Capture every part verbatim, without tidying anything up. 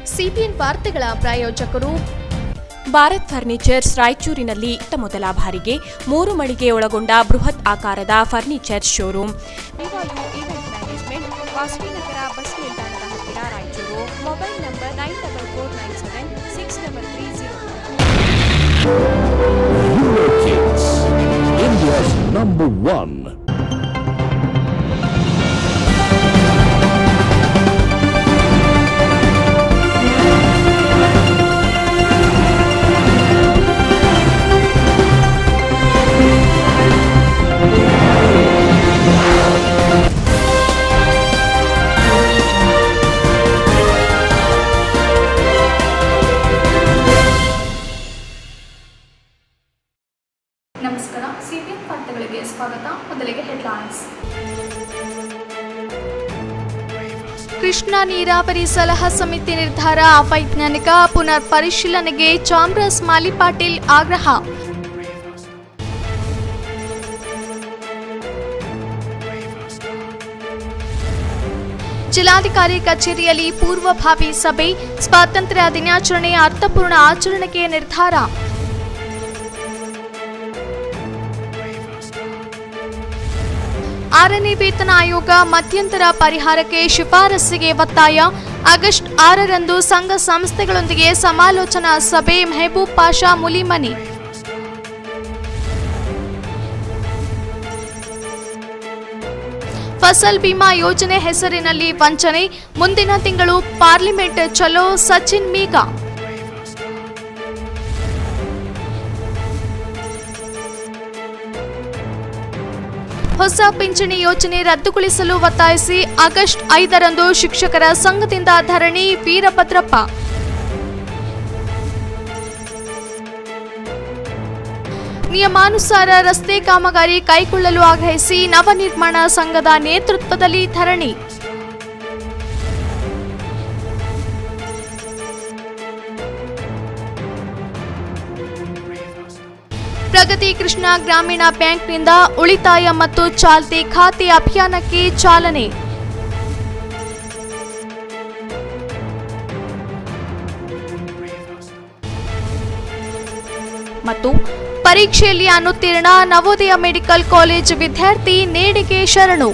CBN ವಾರ್ತೆಗಳ ಪ್ರಾಯೋಜಕರು Bharat furnitures. ರಾಯಚೂರಿನಲ್ಲಿ ಇತ್ತ ಮೊದಲ ಬಾರಿಗೆ ಮೂರು ಮಳಿಗೆ ಒಳಗೊಂಡ ಬೃಹತ್ ಆಕಾರದ furniture showroom. Vivayu event management, Vasavinagar bus ನಿಲ್ದಾಣದ ಹತ್ತಿರ, Raichur. Mobile number nine double four nine seven six double three zero. India's number one. ನಮಸ್ಕಾರ. ಸಿಬಿಎನ್ ವಾರ್ತೆಗಳಿಗೆ ಸ್ವಾಗತ. ಮೊದಲಿಗೆ ಹೆಡ್ಲೈನ್ಸ್. ಕೃಷ್ಣಾ ನೀರಾವರಿ ಸಲಹಾ ಸಮಿತಿ ನಿರ್ಧಾರ ಅವೈಜ್ಞಾನಿಕ, ಪುನರ್ ಪರಿಶೀಲನೆಗೆ ಚಾಮರಾಜ್ ಮಾಲಿ ಪಾಟೀಲ್ ಆಗ್ರಹ. ಜಿಲ್ಲಾಧಿಕಾರಿ ಕಚೇರಿಯಲ್ಲಿ ಪೂರ್ವಭಾವಿ ಸಭೆ, ಸ್ವಾತಂತ್ರ್ಯ ದಿನಾಚರಣೆ ಅರ್ಥಪೂರ್ಣ ಆಚರಣೆಗೆ ನಿರ್ಧಾರ. ಆರನೇ ವೇತನ ಆಯೋಗ ಮಧ್ಯಂತರ ಪರಿಹಾರಕ್ಕೆ ಶಿಫಾರಸ್ಸಿಗೆ ಒತ್ತಾಯ. ಆಗಸ್ಟ್ ಆರರಂದು ಸಂಘ ಸಂಸ್ಥೆಗಳೊಂದಿಗೆ ಸಮಾಲೋಚನಾ ಸಭೆ. ಮೆಹಬೂಬ್ ಪಾಷಾ ಮುಲಿಮನಿ. ಫಸಲ್ ಬಿಮಾ ಯೋಜನೆ ಹೆಸರಿನಲ್ಲಿ ವಂಚನೆ, ಮುಂದಿನ ತಿಂಗಳು ಪಾರ್ಲಿಮೆಂಟ್ ಚಲೋ. ಸಚಿನ್ ಮೀಗಾ. ಹೊಸ ಪಿಂಚಣಿ ಯೋಜನೆ ರದ್ದುಗೊಳಿಸಲು ಒತ್ತಾಯಿಸಿ ಆಗಸ್ಟ್ ಐದರಂದು ಶಿಕ್ಷಕರ ಸಂಘದಿಂದ ಧರಣಿ. ವೀರಭದ್ರಪ್ಪ. ನಿಯಮಾನುಸಾರ ರಸ್ತೆ ಕಾಮಗಾರಿ ಕೈಗೊಳ್ಳಲು ಆಗ್ರಹಿಸಿ ನವನಿರ್ಮಾಣ ಸಂಘದ ನೇತೃತ್ವದಲ್ಲಿ ಧರಣಿ. ಪ್ರಗತಿ ಕೃಷ್ಣ ಗ್ರಾಮೀಣ ಬ್ಯಾಂಕ್ನಿಂದ ಉಳಿತಾಯ ಮತ್ತು ಚಾಲ್ತಿ ಖಾತೆ ಅಭಿಯಾನಕ್ಕೆ ಚಾಲನೆ. ಮತ್ತು ಪರೀಕ್ಷೆಯಲ್ಲಿ ಅನುತ್ತೀರ್ಣ ನವೋದಯ ಮೆಡಿಕಲ್ ಕಾಲೇಜ್ ವಿದ್ಯಾರ್ಥಿ ನೇಡಿಗೆ ಶರಣು.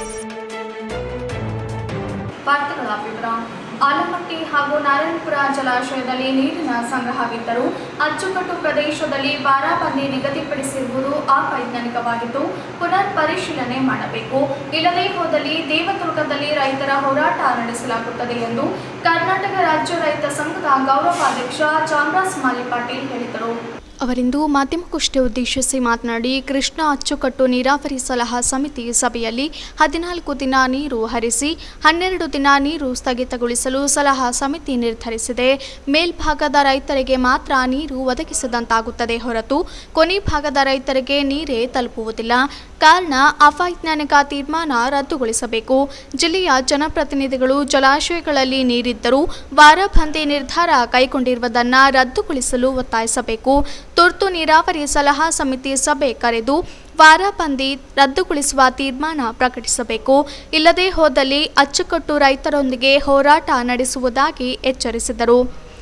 ಆಲಮಟ್ಟಿ ಹಾಗೂ ನಾರಾಯಣಪುರ ಜಲಾಶಯದಲ್ಲಿ ನೀರಿನ ಸಂಗ್ರಹವಿದ್ದರೂ ಅಚ್ಚುಕಟ್ಟು ಪ್ರದೇಶದಲ್ಲಿ ವಾರಾಬಂದಿ ನಿಗದಿಪಡಿಸಿರುವುದು ಅವೈಜ್ಞಾನಿಕವಾಗಿದ್ದು ಪುನರ್ ಪರಿಶೀಲನೆ ಮಾಡಬೇಕು. ಇಲ್ಲದೇ ಹೋದಲ್ಲಿ ದೇವದುರ್ಗದಲ್ಲಿ ರೈತರ ಹೋರಾಟ ನಡೆಸಲಾಗುತ್ತದೆ ಎಂದು ಕರ್ನಾಟಕ ರಾಜ್ಯ ರೈತ ಸಂಘದ ಗೌರವಾಧ್ಯಕ್ಷ ಚಾಮರಾಜ್ ಮಾಲಿ ಪಾಟೀಲ್ ಹೇಳಿದರು. ಅವರಿಂದು ಮಾಧ್ಯಮಗೋಷ್ಠಿ ಉದ್ದೇಶಿಸಿ ಮಾತನಾಡಿ, ಕೃಷ್ಣಾ ಅಚ್ಚುಕಟ್ಟು ನೀರಾವರಿ ಸಲಹಾ ಸಮಿತಿ ಸಭೆಯಲ್ಲಿ ಹದಿನಾಲ್ಕು ದಿನ ನೀರು ಹರಿಸಿ ಹನ್ನೆರಡು ದಿನ ನೀರು ಸ್ಥಗಿತಗೊಳಿಸಲು ಸಲಹಾ ಸಮಿತಿ ನಿರ್ಧರಿಸಿದೆ. ಮೇಲ್ಭಾಗದ ರೈತರಿಗೆ ಮಾತ್ರ ನೀರು ಒದಗಿಸಿದಂತಾಗುತ್ತದೆ ಹೊರತು ಕೊನೆ ಭಾಗದ ರೈತರಿಗೆ ನೀರೇ ತಲುಪುವುದಿಲ್ಲ. ಕಾರಣ ಅವೈಜ್ಞಾನಿಕ ತೀರ್ಮಾನ ರದ್ದುಗೊಳಿಸಬೇಕು. ಜಿಲ್ಲೆಯ ಜನಪ್ರತಿನಿಧಿಗಳು ಜಲಾಶಯಗಳಲ್ಲಿ ನೀರಿದ್ದರೂ ವಾರಬಂದಿ ನಿರ್ಧಾರ ಕೈಗೊಂಡಿರುವುದನ್ನು ರದ್ದುಗೊಳಿಸಲು ಒತ್ತಾಯಿಸಬೇಕು. ತುರ್ತು ನೀರಾವರಿ ಸಲಹಾ ಸಮಿತಿ ಸಭೆ ಕರೆದು ವಾರಬಂದಿ ರದ್ದುಗೊಳಿಸುವ ತೀರ್ಮಾನ ಪ್ರಕಟಿಸಬೇಕು. ಇಲ್ಲದೇ ಹೋದಲ್ಲಿ ಅಚ್ಚುಕಟ್ಟು ರೈತರೊಂದಿಗೆ ಹೋರಾಟ ನಡೆಸುವುದಾಗಿ ಎಚ್ಚರಿಸಿದರು.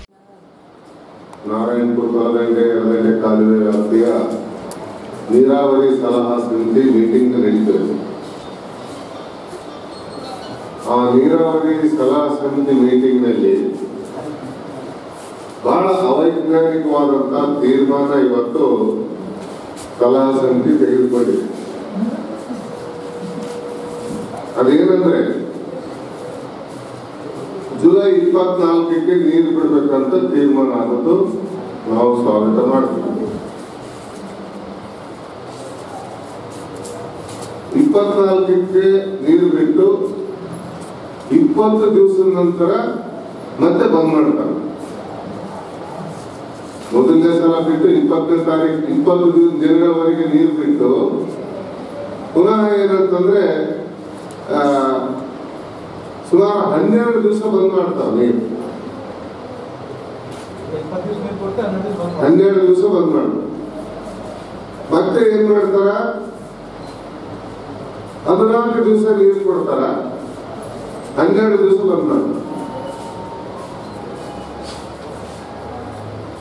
ನೀರಾವರಿ ಸಲಹಾ ಸಮಿತಿ ಮೀಟಿಂಗ್ ನಡೀತದೆ. ಆ ನೀರಾವರಿ ಸಲಹಾ ಸಮಿತಿ ಮೀಟಿಂಗ್ ನಲ್ಲಿ ಬಹಳ ಅವೈಜ್ಞಾನಿಕವಾದಂತಹ ತೀರ್ಮಾನ ಇವತ್ತು ಸಲಹಾ ಸಮಿತಿ ತೆಗೆದುಕೊಂಡಿದೆ. ಅದೇನಂದ್ರೆ ಜುಲೈ ಇಪ್ಪತ್ನಾಲ್ಕಕ್ಕೆ ನೀರು ಬಿಡಬೇಕಂತ ತೀರ್ಮಾನ ಆಗೋದು ನಾವು ಸ್ವಾಗತ ಮಾಡ್ತೀವಿ. ಇಪ್ಪತ್ನಾಲ್ಕಕ್ಕೆ ನೀರು ಬಿಟ್ಟು ಇಪ್ಪತ್ತು ದಿವಸದ ನಂತರ ಮತ್ತೆ ಬಂದ್ ಮಾಡ್ತಾರೆ. ಮೊದಲನೇ ಸಲ ಬಿಟ್ಟು ಇಪ್ಪತ್ತನೇ ತಾರೀಕು ಇಪ್ಪತ್ತು ದಿನಗಳವರೆಗೆ ನೀರು ಬಿಟ್ಟು ಪುನಃ ಏನಂತಂದ್ರೆ ಸುಮಾರು ಹನ್ನೆರಡು ದಿವಸ ಬಂದ್ ಮಾಡ್ತಾರೆ ನೀರು. ಹನ್ನೆರಡು ದಿವಸ ಬಂದ್ ಮಾಡ್ತಾರೆ. ಮತ್ತೆ ಏನ್ ಮಾಡ್ತಾರ, ಹದಿನಾಲ್ಕು ದಿವಸ ನೀರು ಕೊಡ್ತಾರ, ಹನ್ನೆರಡು ದಿವಸ ಬಂದ್ ಮಾಡ್ತಾರೆ.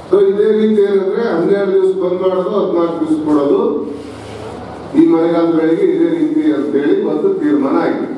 ಸೊ ಇದೇ ರೀತಿ ಏನಂದ್ರೆ ಹನ್ನೆರಡು ದಿವಸ ಬಂದ್ ಮಾಡೋದು, ಹದಿನಾಲ್ಕು ದಿವಸ ಕೊಡೋದು ಈ ಮಳೆಗಾಲದ ಬೆಳೆಗೆ ಇದೇ ರೀತಿ ಅಂತೇಳಿ ಒಂದು ತೀರ್ಮಾನ ಆಗಿದೆ.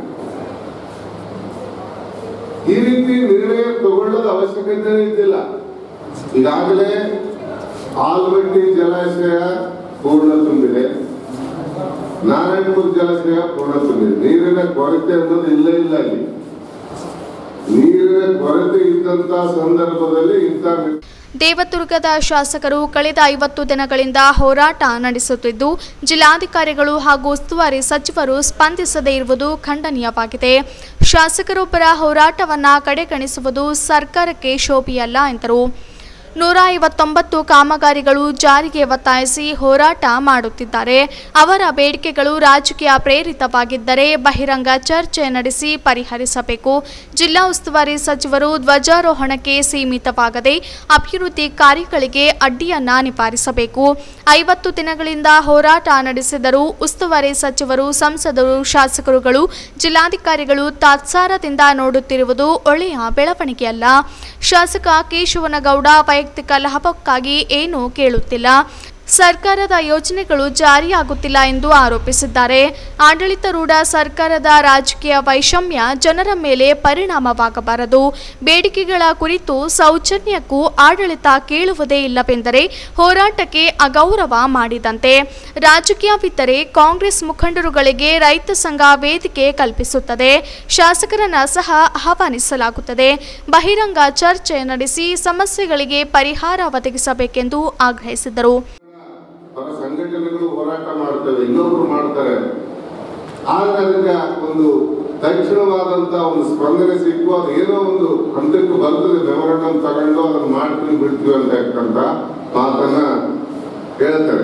ಈ ರೀತಿ ನಿರ್ಣಯ ತಗೊಳ್ಳೋದು ಅವಶ್ಯಕತೆ ಇದ್ದಿಲ್ಲ. ಈಗಾಗಲೇ ಆಲಮಟ್ಟಿ ಜಲಾಶಯ ಪೂರ್ಣ ತುಂಬಿದೆ, ನಾರಾಯಣಪುರ ಜಲಾಶಯ ಪೂರ್ಣ ತುಂಬಿದೆ. ನೀರಿನ ಕೊರತೆ ಅನ್ನೋದು ಇಲ್ಲ ಇಲ್ಲ ಅಲ್ಲಿ. ನೀರಿನ ಕೊರತೆ ಇದ್ದಂತ ಸಂದರ್ಭದಲ್ಲಿ ಇಂಥ ದೇವದುರ್ಗದ ಶಾಸಕರು ಕಳೆದ ಐವತ್ತು ದಿನಗಳಿಂದ ಹೋರಾಟ ನಡೆಸುತ್ತಿದ್ದು, ಜಿಲ್ಲಾಧಿಕಾರಿಗಳು ಹಾಗೂ ಉಸ್ತುವಾರಿ ಸಚಿವರು ಸ್ಪಂದಿಸದೇ ಇರುವುದು ಖಂಡನೀಯವಾಗಿದೆ. ಶಾಸಕರೊಬ್ಬರ ಹೋರಾಟವನ್ನು ಕಡೆಗಣಿಸುವುದು ಸರ್ಕಾರಕ್ಕೆ ಶೋಭೆಯಲ್ಲ ಎಂದರು. ನೂರ ಐವತ್ತೊಂಬತ್ತು ಕಾಮಗಾರಿಗಳು ಜಾರಿಗೆ ಒತ್ತಾಯಿಸಿ ಹೋರಾಟ ಮಾಡುತ್ತಿದ್ದಾರೆ. ಅವರ ಬೇಡಿಕೆಗಳು ರಾಜಕೀಯ ಪ್ರೇರಿತವಾಗಿದ್ದರೆ ಬಹಿರಂಗ ಚರ್ಚೆ ನಡೆಸಿ ಪರಿಹರಿಸಬೇಕು. ಜಿಲ್ಲಾ ಉಸ್ತುವಾರಿ ಸಚಿವರು ಧ್ವಜಾರೋಹಣಕ್ಕೆ ಸೀಮಿತವಾಗದೆ ಅಭಿವೃದ್ಧಿ ಕಾರ್ಯಗಳಿಗೆ ಅಡ್ಡಿಯನ್ನ ನಿವಾರಿಸಬೇಕು. ಐವತ್ತು ದಿನಗಳಿಂದ ಹೋರಾಟ ನಡೆಸಿದರೂ ಉಸ್ತುವಾರಿ ಸಚಿವರು, ಸಂಸದರು, ಶಾಸಕರುಗಳು, ಜಿಲ್ಲಾಧಿಕಾರಿಗಳು ತಾತ್ಸಾರದಿಂದ ನೋಡುತ್ತಿರುವುದು ಒಳ್ಳೆಯ ಬೆಳವಣಿಗೆಯಲ್ಲ. ಶಾಸಕ ಕೇಶವನಗೌಡ ವೈಯಕ್ತಿಕ ಲಾಭಕ್ಕಾಗಿ ಏನೂ ಕೇಳುತ್ತಿಲ್ಲ. ಸರ್ಕಾರದ ಯೋಜನೆಗಳು ಜಾರಿಯಾಗುತ್ತಿಲ್ಲ ಎಂದು ಆರೋಪಿಸಿದ್ದಾರೆ. ಆಡಳಿತಾರೂಢ ಸರ್ಕಾರದ ರಾಜಕೀಯ ವೈಷಮ್ಯ ಜನರ ಮೇಲೆ ಪರಿಣಾಮವಾಗಬಾರದು. ಬೇಡಿಕೆಗಳ ಕುರಿತು ಸೌಜನ್ಯಕ್ಕೂ ಆಡಳಿತ ಕೇಳುವುದೇ ಇಲ್ಲವೆಂದರೆ ಹೋರಾಟಕ್ಕೆ ಅಗೌರವ ಮಾಡಿದಂತೆ. ರಾಜಕೀಯವಿದ್ದರೆ ಕಾಂಗ್ರೆಸ್ ಮುಖಂಡರುಗಳಿಗೆ ರೈತ ಸಂಘ ವೇದಿಕೆ ಕಲ್ಪಿಸುತ್ತದೆ. ಶಾಸಕರನ್ನ ಸಹ ಆಹ್ವಾನಿಸಲಾಗುತ್ತದೆ. ಬಹಿರಂಗ ಚರ್ಚೆ ನಡೆಸಿ ಸಮಸ್ಯೆಗಳಿಗೆ ಪರಿಹಾರ ಒದಗಿಸಬೇಕೆಂದು ಆಗ್ರಹಿಸಿದರು. ಸಂಘಟನೆಗಳು ಹೋರಾಟ ಮಾಡ್ತವೆ, ಇನ್ನೊಬ್ರು ಮಾಡ್ತಾರೆ. ಆದ್ರೆ ಅದಕ್ಕೆ ಒಂದು ತಕ್ಷಣವಾದಂತ ಒಂದು ಸ್ಪಂದನೆ ಸಿಕ್ಕು ಅದು ಏನೋ ಒಂದು ಹಂತಕ್ಕೆ ಬರ್ತದೆ, ಮೆಮೊರಂಡಮ್ ತಗೊಂಡು ಅದನ್ನ ಮಾಡ್ತೀವಿ ಬಿಡ್ತೀವಿ ಅಂತ ಮಾತನ್ನ ಹೇಳ್ತಾರೆ.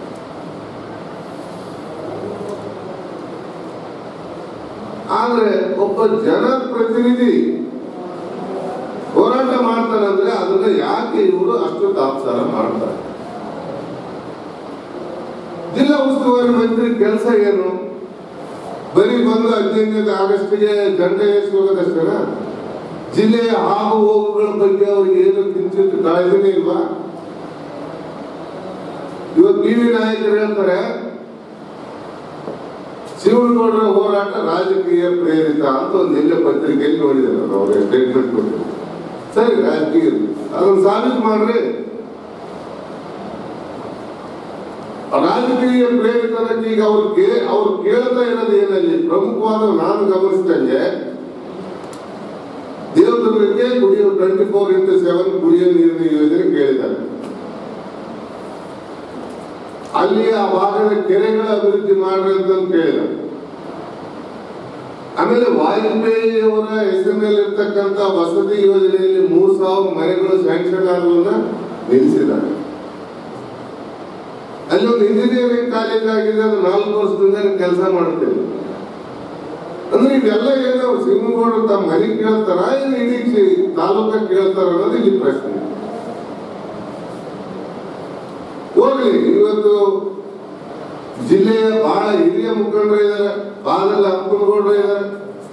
ಆದ್ರೆ ಒಬ್ಬ ಜನಪ್ರತಿನಿಧಿ ಹೋರಾಟ ಮಾಡ್ತಾರಂದ್ರೆ ಅದನ್ನ ಯಾಕೆ ಇವರು ಅಷ್ಟು ತಾತ್ಸಾರ ಮಾಡ್ತಾರೆ? ಜಿಲ್ಲಾ ಉಸ್ತುವಾರಿ ಮಂತ್ರಿ ಕೆಲಸ ಏನು? ಬರೀ ಬಂದು ಹದಿನೈದನೇ ಆಗಸ್ಟ್ಗೆ ಜಂಡ ಏರಿಸೋದಷ್ಟೇನಾ? ಜಿಲ್ಲೆಯ ಆಗು ಹೋಗುಗಳ ಬಗ್ಗೆ ಅವ್ರಿಗೆ ಏನು ಕಿಂಚಿತ್ ಕಾಳಜಿನೇ ಇಲ್ವಾ? ಇವತ್ತು ಬಿ ವಿ ನಾಯಕರು ಹೇಳ್ತಾರೆ ಶಿವನಗೌಡರ ಹೋರಾಟ ರಾಜಕೀಯ ಪ್ರೇರಿತ ಅಂತ ಒಂದು ಎಲ್ಲ ಪತ್ರಿಕೆಯಲ್ಲಿ ನೋಡಿದ್ದಾರೆ, ಅವ್ರ ಸ್ಟೇಟ್ಮೆಂಟ್ ಕೊಟ್ಟಿದ್ದಾರೆ. ಸರಿ, ರಾಜಕೀಯ ಅದನ್ನು ಸಾಬೀತು ಮಾಡ್ರಿ. ರಾಜಕೀಯ ಪ್ರೇರಿತರಾಗಿ ಈಗ ಅವ್ರಿಗೆ ಅವ್ರು ಕೇಳ್ತಾ ಇರೋದು ಏನಲ್ಲಿ ಪ್ರಮುಖವಾದ ನಾನು ಗಮನಿಸಿದಂಗೆ ದೇವದುರ್ಗಕ್ಕೆ ಕುಡಿಯೋ ಟ್ವೆಂಟಿ ಫೋರ್ ಇಂಟು ಸೆವೆನ್ ಕುಡಿಯೋ ನೀರಿನ ಯೋಜನೆ ಕೇಳಿದ್ದಾರೆ. ಅಲ್ಲಿ ಆ ಭಾಗದ ಕೆರೆಗಳ ಅಭಿವೃದ್ಧಿ ಮಾಡ್ರಿ ಅಂತ ಕೇಳಿದ್ದಾರೆ. ಆಮೇಲೆ ವಾಜಪೇಯಿ ಅವರ ಹೆಸರಿನಲ್ಲಿ ಇರ್ತಕ್ಕಂಥ ವಸತಿ ಯೋಜನೆಯಲ್ಲಿ ಮೂರ್ ಸಾವಿರ ಮನೆಗಳು ಸ್ಯಾಂಕ್ಷನ್ ಆಗೋದನ್ನ ನಿಲ್ಲಿಸಿದ್ದಾರೆ. ಅಲ್ಲಿ ಒಂದು ಇಂಜಿನಿಯರಿಂಗ್ ಕಾಲೇಜ್ ಆಗಿದೆ, ಅದು ನಾಲ್ಕು ವರ್ಷದಿಂದ ಕೆಲಸ ಮಾಡ್ತೇವೆ. ಅಂದ್ರೆ ಇದೆಲ್ಲ ಏನೋ ಶಿವನಗೌಡರು ತಮ್ಮ ಮನೆ ಕೇಳ್ತಾರ, ಏನು ಇಡೀ ತಾಲೂಕ ಕೇಳ್ತಾರ ಅನ್ನೋದು ಇಲ್ಲಿ ಪ್ರಶ್ನೆ. ಹೋಗ್ಲಿ, ಇವತ್ತು ಜಿಲ್ಲೆಯ ಬಹಳ ಹಿರಿಯ ಮುಖಂಡರು ಇದ್ದಾರೆ, ಬಾದಲ್ ಅಪ್ಪನಗೌಡರು ಇದ್ದಾರೆ,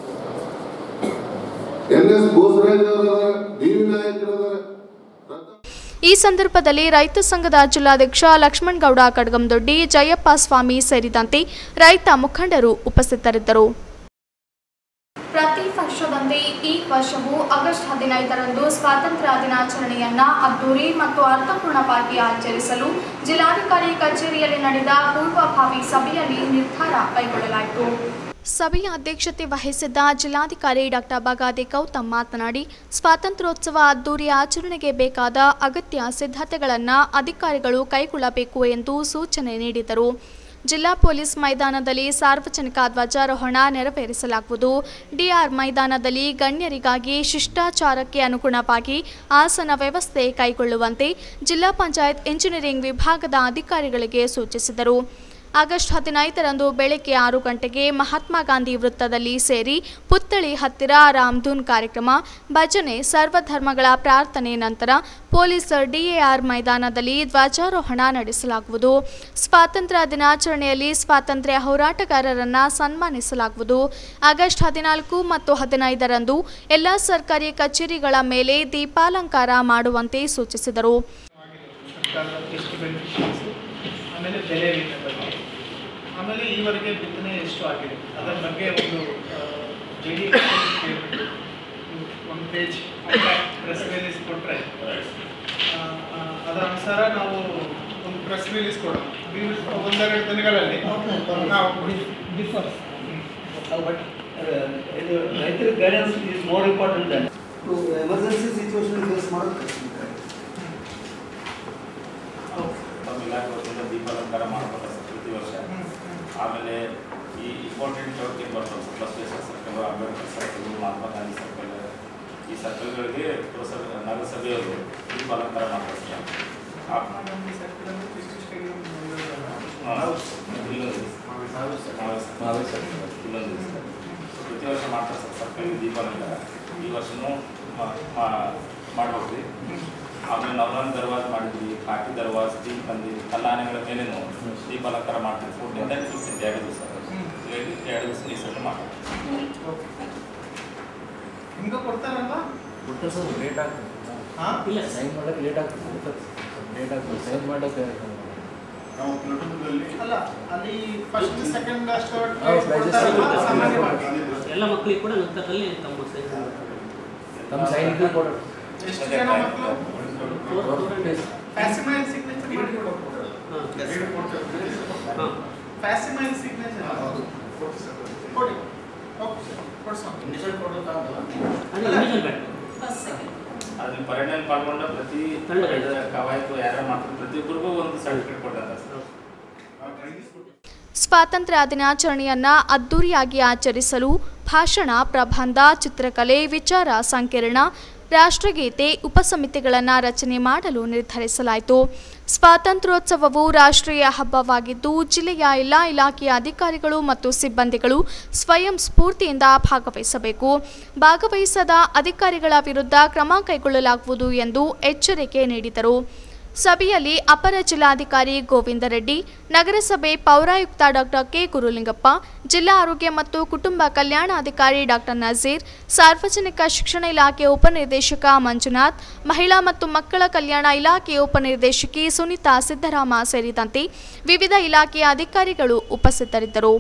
ಎನ್ ಎಸ್ ಬೋಸರಾಜ್ ಅವರಿದ್ದಾರೆ, ಡಿ ವಿ ನಾಯಕರು ಇದ್ದಾರೆ. ಈ ಸಂದರ್ಭದಲ್ಲಿ ರೈತ ಸಂಘದ ಜಿಲ್ಲಾಧ್ಯಕ್ಷ ಲಕ್ಷ್ಮಣಗೌಡ ಕಡಗಂದೊಡ್ಡಿ, ಜಯಪ್ಪ ಸ್ವಾಮಿ ಸೇರಿದಂತೆ ರೈತ ಮುಖಂಡರು ಉಪಸ್ಥಿತರಿದ್ದರು. ಪ್ರತಿ ವರ್ಷದಂತೆ ಈ ವರ್ಷವೂ ಆಗಸ್ಟ್ ಹದಿನೈದರಂದು ಸ್ವಾತಂತ್ರ್ಯ ದಿನಾಚರಣೆಯನ್ನ ಅದ್ದೂರಿ ಮತ್ತು ಅರ್ಥಪೂರ್ಣವಾಗಿ ಆಚರಿಸಲು ಜಿಲ್ಲಾಧಿಕಾರಿ ಕಚೇರಿಯಲ್ಲಿ ನಡೆದ ಪೂರ್ವಭಾವಿ ಸಭೆಯಲ್ಲಿ ನಿರ್ಧಾರ ಕೈಗೊಳ್ಳಲಾಯಿತು. ಸಭೆಯ ಅಧ್ಯಕ್ಷತೆ ವಹಿಸಿದ್ದ ಜಿಲ್ಲಾಧಿಕಾರಿ ಡಾಕ್ಟರ್ ಬಗಾದಿ ಗೌತಮ್ ಮಾತನಾಡಿ, ಸ್ವಾತಂತ್ರ್ಯೋತ್ಸವ ಅದ್ದೂರಿ ಆಚರಣೆಗೆ ಬೇಕಾದ ಅಗತ್ಯ ಸಿದ್ಧತೆಗಳನ್ನು ಅಧಿಕಾರಿಗಳು ಕೈಗೊಳ್ಳಬೇಕು ಎಂದು ಸೂಚನೆ ನೀಡಿದರು. ಜಿಲ್ಲಾ ಪೊಲೀಸ್ ಮೈದಾನದಲ್ಲಿ ಸಾರ್ವಜನಿಕ ಧ್ವಜಾರೋಹಣ ನೆರವೇರಿಸಲಾಗುವುದು. ಡಿಆರ್ ಮೈದಾನದಲ್ಲಿ ಗಣ್ಯರಿಗಾಗಿ ಶಿಷ್ಟಾಚಾರಕ್ಕೆ ಅನುಗುಣವಾಗಿ ಆಸನ ವ್ಯವಸ್ಥೆ ಕೈಗೊಳ್ಳುವಂತೆ ಜಿಲ್ಲಾ ಪಂಚಾಯತ್ ಇಂಜಿನಿಯರಿಂಗ್ ವಿಭಾಗದ ಅಧಿಕಾರಿಗಳಿಗೆ ಸೂಚಿಸಿದರು. ಆಗಸ್ಟ್ ಹದಿನೈದರಂದು ಬೆಳಗ್ಗೆ ಆರು ಗಂಟೆಗೆ ಮಹಾತ್ಮ ಗಾಂಧಿ ವೃತ್ತದಲ್ಲಿ ಸೇರಿ ಪುತ್ಥಳಿ ಹತ್ತಿರ ರಾಮ್ಧೂನ್ ಕಾರ್ಯಕ್ರಮ, ಭಜನೆ, ಸರ್ವಧರ್ಮಗಳ ಪ್ರಾರ್ಥನೆ ನಂತರ ಪೊಲೀಸ್ ಡಿಎಆರ್ ಮೈದಾನದಲ್ಲಿ ಧ್ವಜಾರೋಹಣ ನಡೆಸಲಾಗುವುದು. ಸ್ವಾತಂತ್ರ್ಯ ದಿನಾಚರಣೆಯಲ್ಲಿ ಸ್ವಾತಂತ್ರ್ಯ ಹೋರಾಟಗಾರರನ್ನು ಸನ್ಮಾನಿಸಲಾಗುವುದು. ಆಗಸ್ಟ್ ಹದಿನಾಲ್ಕು ಮತ್ತು ಹದಿನೈದರಂದು ಎಲ್ಲ ಸರ್ಕಾರಿ ಕಚೇರಿಗಳ ಮೇಲೆ ದೀಪಾಲಂಕಾರ ಮಾಡುವಂತೆ ಸೂಚಿಸಿದರು. ಎಷ್ಟು ಬೆನಿಫಿಷಿಯರ್ಸ್, ಆಮೇಲೆ ಬೆಲೆ ವಿಮೆ ಬಗ್ಗೆ, ಆಮೇಲೆ ಈವರೆಗೆ ಬಿತ್ತನೆ ಎಷ್ಟು ಆಗಿದೆ ಅದರ ಬಗ್ಗೆ ಒಂದು ಜೆ ಡಿ ಕೇಳಿಬಿಟ್ಟು ಒಂದು ಪೇಜ್ ಪ್ರೆಸ್ ರಿಲೀಸ್ ಕೊಟ್ಟರೆ ಅದರ ಅನುಸಾರ ನಾವು ಒಂದು ಪ್ರೆಸ್ ರಿಲೀಸ್ ಕೊಡೋಣ. ಒಂದೆರಡು ದಿನಗಳಲ್ಲಿ ನಾವು ಡಿಫರ್ಸ್ ಬಟ್ ಇದು ರೈತರ guidance is more important than to emergency situation face ಮಾಡೋದು. ಇಲಾಖೆ ವತಿಯಿಂದ ದೀಪಾಲಂಕಾರ ಮಾಡ್ತಾರೆ ಪ್ರತಿ ವರ್ಷ. ಆಮೇಲೆ ಈ ಇಂಪಾರ್ಟೆಂಟ್ ಚೌಕಿ ಬರ್ತವೆ Basaveshwara circle, Ambedkar circle, Mahatma Gandhi circle, ಈ ಸರ್ಕಲ್ಗಳಿಗೆ ಪುರಸಭೆ ನಗರಸಭೆಯವರು ದೀಪಾಲಂಕಾರ ಮಾಡ್ತಾರೆ. ಇನ್ನೊಂದು ಪ್ರತಿ ವರ್ಷ ಮಾಡ್ತಾರೆ ಸರ್ ಸರ್ಕಲ್ಗೆ ದೀಪಾಲಂಕಾರ. ಈ ವರ್ಷನೂ ಮಾಡ್ಬೇಕ್ರಿ. ಆಮೇಲೆ ನವರಾನ್ ದರ್ವಾಜ್ ಮಾಡಿದ್ವಿ, ಕಾಟಿ ದರ್ವಾಜ್, ದೀಪ್ ಬಂದಿ ಕಲ್ಯಾಣಗಳ ಮೇಲೇನು ದೀಪಾಲಂಕಾರ ಮಾಡ್ತೀವಿ. ಫೋರ್ಟಿಂದ ಫಿಫ್ಟೀನ್ ಎರಡು ದಿವಸ ಹೀಗಾಗಿ ಎರಡು ದಿವಸ ಈ ಸಲ ಮಾಡ್ತೀವಿ. ಹಿಂಗೆ ಕೊಡ್ತಾರಲ್ಲ ಕೊಟ್ಟರೆ ಸ್ವಲ್ಪ ಲೇಟ್ ಆಗ್ತದೆ. ಹಾಂ ಇಲ್ಲ ಸೈನ್ ಮಾಡೋಕ್ಕೆ ಲೇಟ್ ಆಗ್ತದೆ. ಲೇಟ್ ಆಗ್ತದೆ ಸೈನ್ ಮಾಡೋಕ್ಕೆ. ನಾವು ಪ್ಲಟೂನ್ದಲ್ಲಿ ಅಲ್ಲ ಅಲ್ಲಿ ಫಸ್ಟ್ ಸೆಕೆಂಡ್ ಅಷ್ಟು ಎಲ್ಲ ಮಕ್ಕಳಿಗೆ ಕೂಡ ನುತ್ತಕಲ್ಲಿ ತಮ್ಮ ಸೈನ್ ತಮ್ಮ ಸೈನ್ ಇದ್ದು ಕೊಡೋದು. ಎಷ್ಟು ಜನ ಮಕ್ಕಳು ಫ್ಯಾಸಿಮೈಲ್ ಸಿಗ್ನೇಚರ್ ಮಾಡಿ ಕೊಡೋದು. ಹಾಂ ಫ್ಯಾಸಿಮೈಲ್ ಸಿಗ್ನೇಚರ್ ಕೊಡಿ. ಓಕೆ ಕೊಡ್ಸೋಣ. ಇನಿಷಿಯಲ್ ಕೊಡೋಕ್ಕಾಗಲ್ಲ. ಅದನ್ನ ಪರಿಣಾಮ ಪಾಲ್ಗೊಂಡ ಪ್ರತಿ ಕವಾಯತು ಯಾರ್ಯಾರು ಮಾಡ್ತಾರೆ ಪ್ರತಿಯೊಬ್ಬರಿಗೂ ಒಂದು ಸರ್ಟಿಫಿಕೇಟ್ ಕೊಡ್ತಾರೆ ಸರ್. ಸ್ವಾತಂತ್ರ್ಯ ದಿನಾಚರಣೆಯನ್ನ ಅದ್ದೂರಿಯಾಗಿ ಆಚರಿಸಲು ಭಾಷಣ, ಪ್ರಬಂಧ, ಚಿತ್ರಕಲೆ, ವಿಚಾರ ಸಂಕಿರಣ, ರಾಷ್ಟ್ರಗೀತೆ, ಉಪಸಮಿತಿಗಳನ್ನು ರಚನೆ ಮಾಡಲು ನಿರ್ಧರಿಸಲಾಯಿತು. ಸ್ವಾತಂತ್ರ್ಯೋತ್ಸವವು ರಾಷ್ಟ್ರೀಯ ಹಬ್ಬವಾಗಿದ್ದು ಜಿಲ್ಲೆಯ ಎಲ್ಲ ಇಲಾಖೆಯ ಅಧಿಕಾರಿಗಳು ಮತ್ತು ಸಿಬ್ಬಂದಿಗಳು ಸ್ವಯಂ ಸ್ಫೂರ್ತಿಯಿಂದ ಭಾಗವಹಿಸಬೇಕು. ಭಾಗವಹಿಸದ ಅಧಿಕಾರಿಗಳ ವಿರುದ್ಧ ಕ್ರಮ ಕೈಗೊಳ್ಳಲಾಗುವುದು ಎಂದು ಎಚ್ಚರಿಕೆ ನೀಡಿದರು. ಸಭೆಯಲ್ಲಿ ಅಪರ ಜಿಲ್ಲಾಧಿಕಾರಿ ಗೋವಿಂದ ರೆಡ್ಡಿ, ನಗರಸಭೆ ಪೌರಾಯುಕ್ತ ಡಾಕ್ಟರ್ ಕೆ ಗುರುಲಿಂಗಪ್ಪ, ಜಿಲ್ಲಾ ಆರೋಗ್ಯ ಮತ್ತು ಕುಟುಂಬ ಕಲ್ಯಾಣಾಧಿಕಾರಿ ಡಾಕ್ಟರ್ ನಜೀರ್, ಸಾರ್ವಜನಿಕ ಶಿಕ್ಷಣ ಇಲಾಖೆ ಉಪನಿರ್ದೇಶಕ ಮಂಜುನಾಥ್, ಮಹಿಳಾ ಮತ್ತು ಮಕ್ಕಳ ಕಲ್ಯಾಣ ಇಲಾಖೆಯ ಉಪನಿರ್ದೇಶಕಿ ಸುನೀತಾ ಸಿದ್ದರಾಮ ಸೇರಿದಂತೆ ವಿವಿಧ ಇಲಾಖೆಯ ಅಧಿಕಾರಿಗಳು ಉಪಸ್ಥಿತರಿದ್ದರು.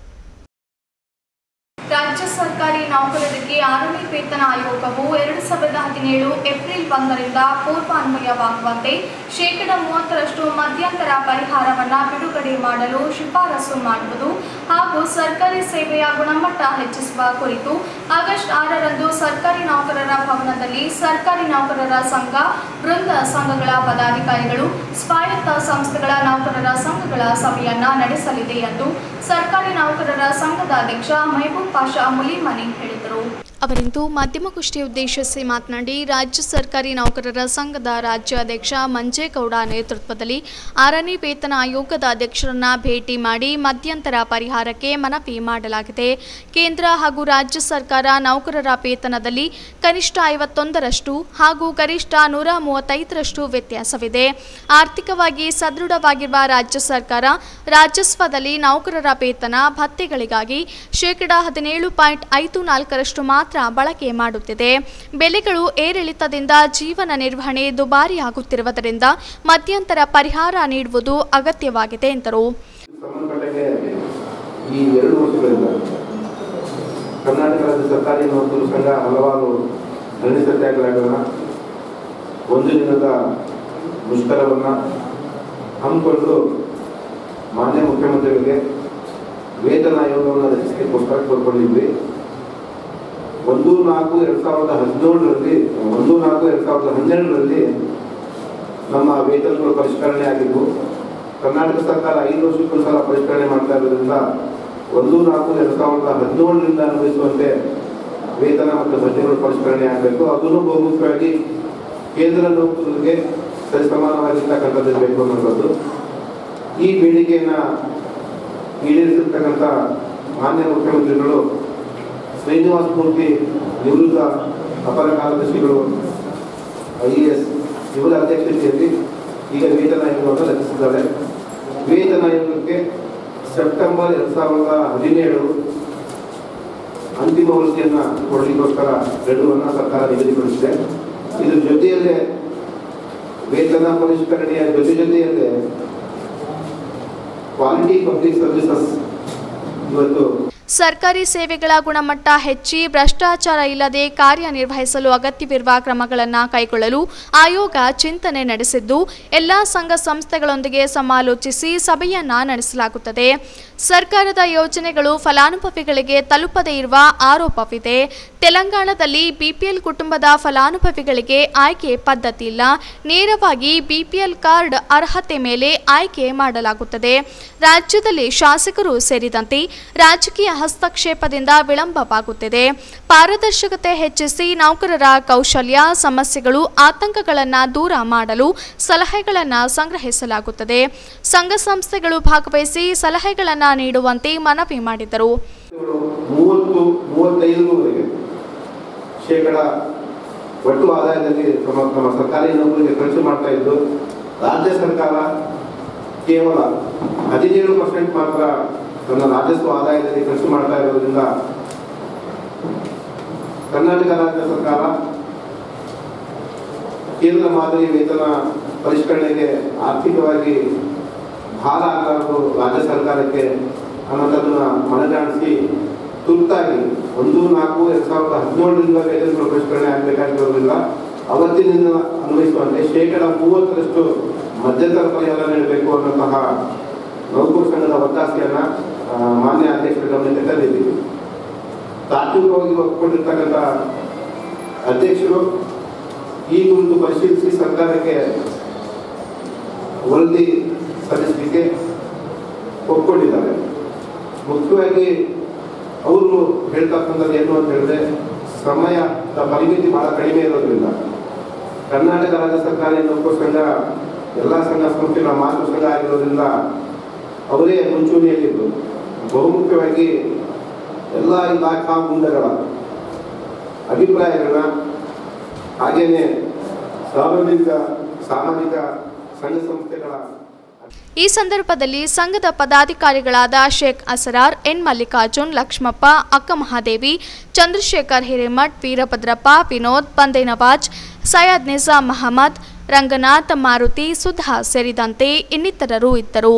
ರಾಜ್ಯ ಸರ್ಕಾರಿ ನೌಕರರಿಗೆ ಆರನೇ ವೇತನ ಆಯೋಗವು ಎರಡು ಸಾವಿರದ ಹದಿನೇಳು ಏಪ್ರಿಲ್ ಒಂದರಿಂದ ಪೂರ್ವಾನ್ವಯವಾಗುವಂತೆ ಶೇಕಡ ಮೂವತ್ತರಷ್ಟು ಮಧ್ಯಂತರ ಪರಿಹಾರವನ್ನು ಬಿಡುಗಡೆ ಮಾಡಲು ಶಿಫಾರಸು ಮಾಡುವುದು ಹಾಗೂ ಸರ್ಕಾರಿ ಸೇವೆಯ ಗುಣಮಟ್ಟ ಹೆಚ್ಚಿಸುವ ಕುರಿತು ಆಗಸ್ಟ್ ಆರರಂದು ಸರ್ಕಾರಿ ನೌಕರರ ಭವನದಲ್ಲಿ ಸರ್ಕಾರಿ ನೌಕರರ ಸಂಘ, ವೃಂದ ಸಂಘಗಳ ಪದಾಧಿಕಾರಿಗಳು, ಸ್ವಾಯತ್ತ ಸಂಸ್ಥೆಗಳ ನೌಕರರ ಸಂಘಗಳ ಸಭೆಯನ್ನ ನಡೆಸಲಿದೆ ಎಂದು ಸರ್ಕಾರಿ ನೌಕರರ ಸಂಘದ ಅಧ್ಯಕ್ಷ ಮೆಹಬೂಬ್ ಪಾಷಾ ಮುಲಿಮನಿ ಹೇಳಿದರು. ಅವರಿಂದು ಮಾಧ್ಯಮಗೋಷ್ಠಿ ಉದ್ದೇಶಿಸಿ ಮಾತನಾಡಿ, ರಾಜ್ಯ ಸರ್ಕಾರಿ ನೌಕರರ ಸಂಘದ ರಾಜ್ಯಾಧ್ಯಕ್ಷ ಮಂಜೇಗೌಡ ನೇತೃತ್ವದಲ್ಲಿ ಆರನೇ ವೇತನ ಆಯೋಗದ ಅಧ್ಯಕ್ಷರನ್ನ ಭೇಟಿ ಮಾಡಿ ಮಧ್ಯಂತರ ಪರಿಹಾರಕ್ಕೆ ಮನವಿ ಮಾಡಲಾಗಿದೆ. ಕೇಂದ್ರ ಹಾಗೂ ರಾಜ್ಯ ಸರ್ಕಾರ ನೌಕರರ ವೇತನದಲ್ಲಿ ಕನಿಷ್ಠ ಐವತ್ತೊಂದರಷ್ಟು ಹಾಗೂ ಗರಿಷ್ಠ ನೂರ ಮೂವತ್ತೈದರಷ್ಟು ವ್ಯತ್ಯಾಸವಿದೆ. ಆರ್ಥಿಕವಾಗಿ ಸದೃಢವಾಗಿರುವ ರಾಜ್ಯ ಸರ್ಕಾರ ರಾಜಸ್ವದಲ್ಲಿ ನೌಕರರ ವೇತನ ಭತ್ಯೆಗಳಿಗಾಗಿ ಶೇಕಡ ಹದಿನೇಳು ಪಾಯಿಂಟ್ ಐದು ನಾಲ್ಕರಷ್ಟು ಮಾತ್ರ ಬಳಕೆ ಮಾಡುತ್ತಿದೆ. ಬೆಲೆಗಳು ಏರಿಳಿತದಿಂದ ಜೀವನ ನಿರ್ವಹಣೆ ದುಬಾರಿಯಾಗುತ್ತಿರುವುದರಿಂದ ಮಧ್ಯಂತರ ಪರಿಹಾರ ನೀಡುವುದು ಅಗತ್ಯವಾಗಿದೆ ಎಂದರು. ಈ ಎರಡು ವರ್ಷಗಳಿಂದ ಕರ್ನಾಟಕ ರಾಜ್ಯ ಸರ್ಕಾರಿ ನೌಕರರ ಸಂಘ ಹಲವಾರು ಧರಣಿ ಸತ್ಯಾಗ್ರಹಗಳನ್ನ, ಒಂದು ದಿನದ ಮುಷ್ಕರವನ್ನು ಹಮ್ಮಿಕೊಂಡು ಮಾನ್ಯ ಮುಖ್ಯಮಂತ್ರಿಗಳಿಗೆ ವೇತನ ಆಯೋಗವನ್ನು ರಚಿಸಲಿಕ್ಕೋಸ್ಕರ ಕೋರ್ಕೊಂಡಿದ್ವಿ. ಒಂದು ನಾಲ್ಕು ಎರಡು ಸಾವಿರದ ಹದಿನೇಳರಲ್ಲಿ ಒಂದು ನಾಲ್ಕು ಎರಡು ಸಾವಿರದ ಹನ್ನೆರಡರಲ್ಲಿ ನಮ್ಮ ವೇತನಗಳು ಪರಿಷ್ಕರಣೆ ಆಗಿದ್ವು. ಕರ್ನಾಟಕ ಸರ್ಕಾರ ಐದು ವರ್ಷಕ್ಕೊಂದ್ಸಲ ಪರಿಷ್ಕರಣೆ ಮಾಡ್ತಾ ಇರೋದ್ರಿಂದ ಒಂದು ನಾಲ್ಕು ಎರಡು ಸಾವಿರದ ಹದಿನೇಳರಿಂದ ಅನುಭವಿಸುವಂತೆ ವೇತನ ಮತ್ತು ಭತ್ಯೆಗಳು ಪರಿಷ್ಕರಣೆ ಆಗಬೇಕು. ಅದನ್ನು ಬಹುಮುಖ್ಯವಾಗಿ ಕೇಂದ್ರ ನೌಕರರಿಗೆ ಸರಿಸಮಾನವಾಗಿರ್ತಕ್ಕಂಥದ್ದು ಅನ್ನೋದು. ಈ ಬೇಡಿಕೆಯನ್ನು ಈಡೇರಿಸಿರ್ತಕ್ಕಂಥ ಮಾನ್ಯ ಮುಖ್ಯಮಂತ್ರಿಗಳು ಶ್ರೀನಿವಾಸ ಮೂರ್ತಿ ನಿವೃತ್ತ ಅಪರ ಕಾರ್ಯದರ್ಶಿಗಳು ಐ ಎ ಎಸ್ ಇವರ ಅಧ್ಯಕ್ಷತೆಯಲ್ಲಿ ಈಗ ವೇತನ ಆಯೋಗವನ್ನು ರಚಿಸಿದ್ದಾರೆ. ವೇತನ ಆಯೋಗಕ್ಕೆ ಸೆಪ್ಟೆಂಬರ್ ಎರಡು ಸಾವಿರದ ಹದಿನೇಳು ಅಂತಿಮ ವರದಿಯನ್ನು ಕೊಡಲಿಕ್ಕೋಸ್ಕರ ಗಡುವನ್ನು ಸರ್ಕಾರ ನಿಗದಿಪಡಿಸಿದೆ. ಇದ್ರ ಜೊತೆಯಲ್ಲೇ ವೇತನ ಪರಿಷ್ಕರಣೆಯ ಜೊತೆ ಜೊತೆಯಲ್ಲೇ ಕ್ವಾಲಿಟಿ ಪಬ್ಲಿಕ್ ಸರ್ವಿಸಸ್ ಇವತ್ತು ಸರ್ಕಾರಿ ಸೇವೆಗಳ ಗುಣಮಟ್ಟ ಹೆಚ್ಚಿ ಭ್ರಷ್ಟಾಚಾರ ಇಲ್ಲದೆ ಕಾರ್ಯನಿರ್ವಹಿಸಲು ಅಗತ್ಯವಿರುವ ಕ್ರಮಗಳನ್ನು ಕೈಗೊಳ್ಳಲು ಆಯೋಗ ಚಿಂತನೆ ನಡೆಸಿದ್ದು ಎಲ್ಲ ಸಂಘ ಸಂಸ್ಥೆಗಳೊಂದಿಗೆ ಸಮಾಲೋಚಿಸಿ ಸಭೆಯನ್ನ ನಡೆಸಲಾಗುತ್ತದೆ. ಸರ್ಕಾರದ ಯೋಜನೆಗಳು ಫಲಾನುಭವಿಗಳಿಗೆ ತಲುಪದೇ ಇರುವ ಆರೋಪವಿದೆ. ತೆಲಂಗಾಣದಲ್ಲಿ ಬಿಪಿಎಲ್ ಕುಟುಂಬದ ಫಲಾನುಭವಿಗಳಿಗೆ ಆಯ್ಕೆ ಪದ್ಧತಿ ಇಲ್ಲ. ನೇರವಾಗಿ ಬಿಪಿಎಲ್ ಕಾರ್ಡ್ ಅರ್ಹತೆ ಮೇಲೆ ಆಯ್ಕೆ ಮಾಡಲಾಗುತ್ತದೆ. ರಾಜ್ಯದಲ್ಲಿ ಶಾಸಕರು ಸೇರಿದಂತೆ ರಾಜಕೀಯ ಹಸ್ತಕ್ಷೇಪದಿಂದ ವಿಳಂಬವಾಗುತ್ತಿದೆ. ಪಾರದರ್ಶಕತೆ ಹೆಚ್ಚಿಸಿ ನೌಕರರ ಕೌಶಲ್ಯ, ಸಮಸ್ಯೆಗಳು, ಆತಂಕಗಳನ್ನು ದೂರ ಮಾಡಲು ಸಲಹೆಗಳನ್ನು ಸಂಗ್ರಹಿಸಲಾಗುತ್ತದೆ. ಸಂಘ ಸಂಸ್ಥೆಗಳು ಭಾಗವಹಿಸಿ ಸಲಹೆಗಳನ್ನು ನೀಡುವಂತೆ ಮನವಿ ಮಾಡಿದರು. ಮೂವತ್ತು ಮೂವತ್ತೈದರವರೆಗೆ ಶೇಕಡ ಒಟ್ಟು ಆದಾಯದಲ್ಲಿ ತಮ್ಮ ತಮ್ಮ ಸರ್ಕಾರಿ ನೌಕರಿಗೆ ಖರ್ಚು ಮಾಡ್ತಾ ಇದ್ದು, ರಾಜ್ಯ ಸರ್ಕಾರ ಕೇವಲ ಹದಿನೇಳು ಪರ್ಸೆಂಟ್ ಮಾತ್ರ ತನ್ನ ರಾಜಸ್ವ ಆದಾಯದಲ್ಲಿ ಖರ್ಚು ಮಾಡ್ತಾ ಇರೋದ್ರಿಂದ ಕರ್ನಾಟಕ ರಾಜ್ಯ ಸರ್ಕಾರ ಕೇಂದ್ರ ಮಾದರಿ ವೇತನ ಪರಿಷ್ಕರಣೆಗೆ ಆರ್ಥಿಕವಾಗಿ ಭಾರ ಆಗಲಾರದು ರಾಜ್ಯ ಸರ್ಕಾರಕ್ಕೆ ಅನ್ನೋದನ್ನ ಮನಗಾಣಿಸಿ ತುರ್ತಾಗಿ ಒಂದು ನಾಲ್ಕು ಎರಡ್ ಸಾವಿರದ ಹದಿನೇಳರಿಂದ ವೇತನ ಪರಿಷ್ಕರಣೆ ಆಗಬೇಕಾಗಿರೋದ್ರಿಂದ ಅವತ್ತಿನಿಂದ ಅನ್ವಯಿಸುವಂತೆ ಶೇಕಡ ಮೂವತ್ತರಷ್ಟು ಮಧ್ಯಂತರ ಪರಿಹಾರ ನೀಡಬೇಕು ಅನ್ನೋಂತಹ ನೌಕರ ಸಂಘದ ಒತ್ತಾಸೆಯನ್ನ ಮಾನ್ಯ ಅಧ್ಯಕ್ಷರ ಗಮನಕ್ಕೆ ತಂದಿದ್ದೀವಿ. ತಾತ್ವಿಕವಾಗಿ ಒಪ್ಪಿಕೊಂಡಿರ್ತಕ್ಕಂಥ ಅಧ್ಯಕ್ಷರು ಈ ಕುರಿತು ಪರಿಶೀಲಿಸಿ ಸರ್ಕಾರಕ್ಕೆ ವರದಿ ಸಲ್ಲಿಸಲಿಕ್ಕೆ ಒಪ್ಪಿಕೊಂಡಿದ್ದಾರೆ. ಮುಖ್ಯವಾಗಿ ಅವರು ಹೇಳ್ತಕ್ಕಂಥದ್ದು ಏನು ಅಂತ ಹೇಳಿದ್ರೆ, ಸಮಯದ ಪರಿಮಿತಿ ಬಹಳ ಕಡಿಮೆ ಇರೋದ್ರಿಂದ ಕರ್ನಾಟಕ ರಾಜ್ಯ ಸರ್ಕಾರಿ ನೌಕರ ಸಂಘ ಎಲ್ಲ ಸಂಘ ಸಂಸ್ಥೆಗಳ ಮಾತೃ ಸಂಘ ಆಗಿರೋದ್ರಿಂದ ಅವರೇ ಮುಂಚೂಣಿಯಲ್ಲಿದ್ದು ಬಹುಮುಖ್ಯವಾಗಿ ಎಲ್ಲ ಇಲಾಖಾ ಮುಂದಗಳ ಅಭಿಪ್ರಾಯಗಳನ್ನ ಹಾಗೇನೆ ಸಾರ್ವಜನಿಕ ಸಾಮಾಜಿಕ ಸಂಘ ಸಂಸ್ಥೆಗಳ ಈ ಸಂದರ್ಭದಲ್ಲಿ ಸಂಘದ ಪದಾಧಿಕಾರಿಗಳಾದ ಶೇಖ್ ಅಸರಾರ್, ಎನ್ ಮಲ್ಲಿಕಾರ್ಜುನ್, ಲಕ್ಷ್ಮಪ್ಪ, ಅಕ್ಕ ಮಹಾದೇವಿ, ಚಂದ್ರಶೇಖರ್ ಹಿರೇಮಠ್, ವೀರಭದ್ರಪ್ಪ, ವಿನೋದ್, ಬಂದೆ ನವಾಜ್, ಸೈಯದ್ ನಿಜಾಮ್ ಮಹಮ್ಮದ್, ರಂಗನಾಥ್, ಮಾರುತಿ, ಸುಧಾ ಸೇರಿದಂತೆ ಇನ್ನಿತರರು ಇದ್ದರು.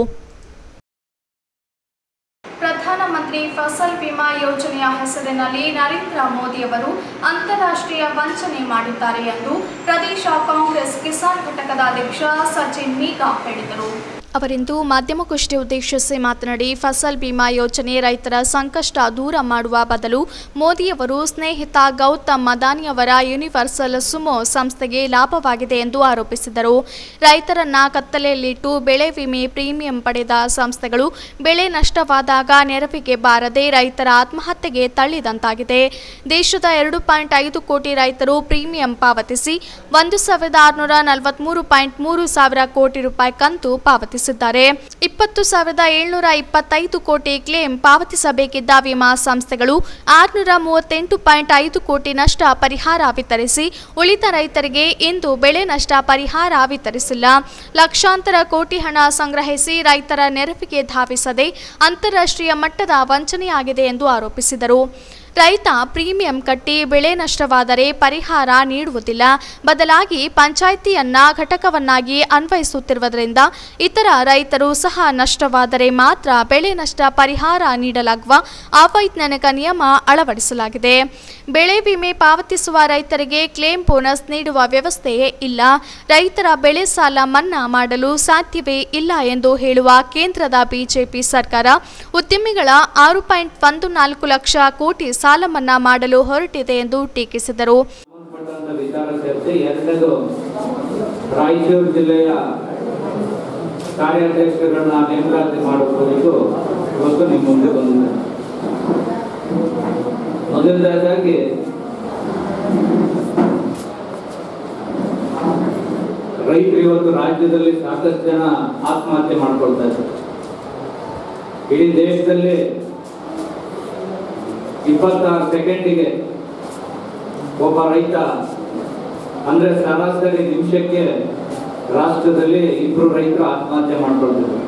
ಪ್ರಧಾನಮಂತ್ರಿ ಫಸಲ್ ಬಿಮಾ ಯೋಜನೆಯ ಹೆಸರಿನಲ್ಲಿ ನರೇಂದ್ರ ಮೋದಿಯವರು ಅಂತಾರಾಷ್ಟ್ರೀಯ ವಂಚನೆ ಮಾಡಿದ್ದಾರೆ ಎಂದು ಪ್ರದೇಶ ಕಾಂಗ್ರೆಸ್ ಕಿಸಾನ್ ಘಟಕದ ಅಧ್ಯಕ್ಷ ಸಚಿನ್ ಮೀಗಾ ಹೇಳಿದರು. ಅವರಿಂದು ಮಾಧ್ಯಮಗೋಷ್ಠಿ ಉದ್ದೇಶಿಸಿ ಮಾತನಾಡಿ, ಫಸಲ್ ಬಿಮಾ ಯೋಜನೆ ರೈತರ ಸಂಕಷ್ಟ ದೂರ ಮಾಡುವ ಬದಲು ಮೋದಿಯವರು ಸ್ನೇಹಿತ ಗೌತಮ್ ಅದಾನಿಯವರ ಯೂನಿವರ್ಸಲ್ ಸುಮೋ ಸಂಸ್ಥೆಗೆ ಲಾಭವಾಗಿದೆ ಎಂದು ಆರೋಪಿಸಿದರು. ರೈತರನ್ನ ಕತ್ತಲೆಯಲ್ಲಿಟ್ಟು ಬೆಳೆ ವಿಮೆ ಪ್ರೀಮಿಯಂ ಪಡೆದ ಸಂಸ್ಥೆಗಳು ಬೆಳೆ ನಷ್ಟವಾದಾಗ ನೆರವಿಗೆ ಬಾರದೆ ರೈತರ ಆತ್ಮಹತ್ಯೆಗೆ ತಳ್ಳಿದಂತಾಗಿದೆ. ದೇಶದ ಎರಡು ಪಾಯಿಂಟ್ ಐದು ಕೋಟಿ ರೈತರು ಪ್ರೀಮಿಯಂ ಪಾವತಿಸಿ ಒಂದು ಸಾವಿರದ ಆರುನೂರ ನಲವತ್ಮೂರು ಪಾಯಿಂಟ್ ಮೂರು ಸಾವಿರ ಕೋಟಿ ರೂಪಾಯಿ ಕಂತು ಪಾವತಿಸಿದ್ದಾರೆ. ಇಪ್ಪತ್ತು ಸಾವಿರದ ಏಳ್ನೂರ ಇಪ್ಪತ್ತೈದು ಕೋಟಿ ಕ್ಲೇಮ್ ಪಾವತಿಸಬೇಕಿದ್ದ ವಿಮಾ ಸಂಸ್ಥೆಗಳು ಆರುನೂರ ಮೂವತ್ತೆಂಟು ಪಾಯಿಂಟ್ ಐದು ಕೋಟಿ ನಷ್ಟ ಪರಿಹಾರ ವಿತರಿಸಿ ಉಳಿದ ರೈತರಿಗೆ ಇಂದು ಬೆಳೆ ನಷ್ಟ ಪರಿಹಾರ ವಿತರಿಸಿಲ್ಲ. ಲಕ್ಷಾಂತರ ಕೋಟಿ ಹಣ ಸಂಗ್ರಹಿಸಿ ರೈತರ ನೆರವಿಗೆ ಧಾವಿಸದೆ ಅಂತಾರಾಷ್ಟ್ರೀಯ ಮಟ್ಟದ ವಂಚನೆಯಾಗಿದೆ ಎಂದು ಆರೋಪಿಸಿದರು. ರೈತ ಪ್ರೀಮಿಯಂ ಕಟ್ಟಿ ಬೆಳೆ ನಷ್ಟವಾದರೆ ಪರಿಹಾರ ನೀಡುವುದಿಲ್ಲ, ಬದಲಾಗಿ ಪಂಚಾಯಿತಿಯನ್ನ ಘಟಕವನ್ನಾಗಿ ಅನ್ವಯಿಸುತ್ತಿರುವುದರಿಂದ ಇತರ ರೈತರು ಸಹ ನಷ್ಟವಾದರೆ ಮಾತ್ರ ಬೆಳೆ ನಷ್ಟ ಪರಿಹಾರ ನೀಡಲಾಗುವ ಅವೈಜ್ಞಾನಿಕ ನಿಯಮ ಅಳವಡಿಸಲಾಗಿದೆ. ಬೆಳೆ ವಿಮೆ ಪಾವತಿಸುವ ರೈತರಿಗೆ ಕ್ಲೇಮ್ ಬೋನಸ್ ನೀಡುವ ವ್ಯವಸ್ಥೆಯೇ ಇಲ್ಲ. ರೈತರ ಬೆಳೆ ಸಾಲ ಮನ್ನಾ ಮಾಡಲು ಸಾಧ್ಯವೇ ಇಲ್ಲ ಎಂದು ಹೇಳುವ ಕೇಂದ್ರದ ಬಿಜೆಪಿ ಸರ್ಕಾರ ಉದ್ಯಮಿಗಳ ಆರು ಪಾಯಿಂಟ್ ಒಂದು ನಾಲ್ಕು ಲಕ್ಷ ಕೋಟಿ ಸಾಲ ಮನ್ನಾ ಮಾಡಲು ಹೊರಟಿದೆ ಎಂದು ಟೀಕಿಸಿದರು. ರಾಯಚೂರು ಜಿಲ್ಲೆಯ ಕಾರ್ಯಾಧ್ಯಕ್ಷರನ್ನ ನೇಮಕಾತಿ ಮಾಡುವುದಕ್ಕೂ ಇವತ್ತು ನಿಮ್ಮ ಮುಂದೆ ಬಂದಿದೆ. ಮೊದಲನೇದಾಗಿ ರೈತರು ಇವತ್ತು ರಾಜ್ಯದಲ್ಲಿ ಸಾಕಷ್ಟು ಜನ ಆತ್ಮಹತ್ಯೆ ಮಾಡ್ಕೊಳ್ತಾ ಇದ್ದಾರೆ. ಇಡೀ ದೇಶದಲ್ಲಿ ಇಪ್ಪತ್ತಾರು ಸೆಕೆಂಡಿಗೆ ಒಬ್ಬ ರೈತ ಅಂದ್ರೆ ಸರಾಸರಿ ನಿಮಿಷಕ್ಕೆ ರಾಷ್ಟ್ರದಲ್ಲಿ ಇಬ್ಬರು ರೈತರು ಆತ್ಮಹತ್ಯೆ ಮಾಡ್ಕೊಳ್ತಿದ್ದಾರೆ.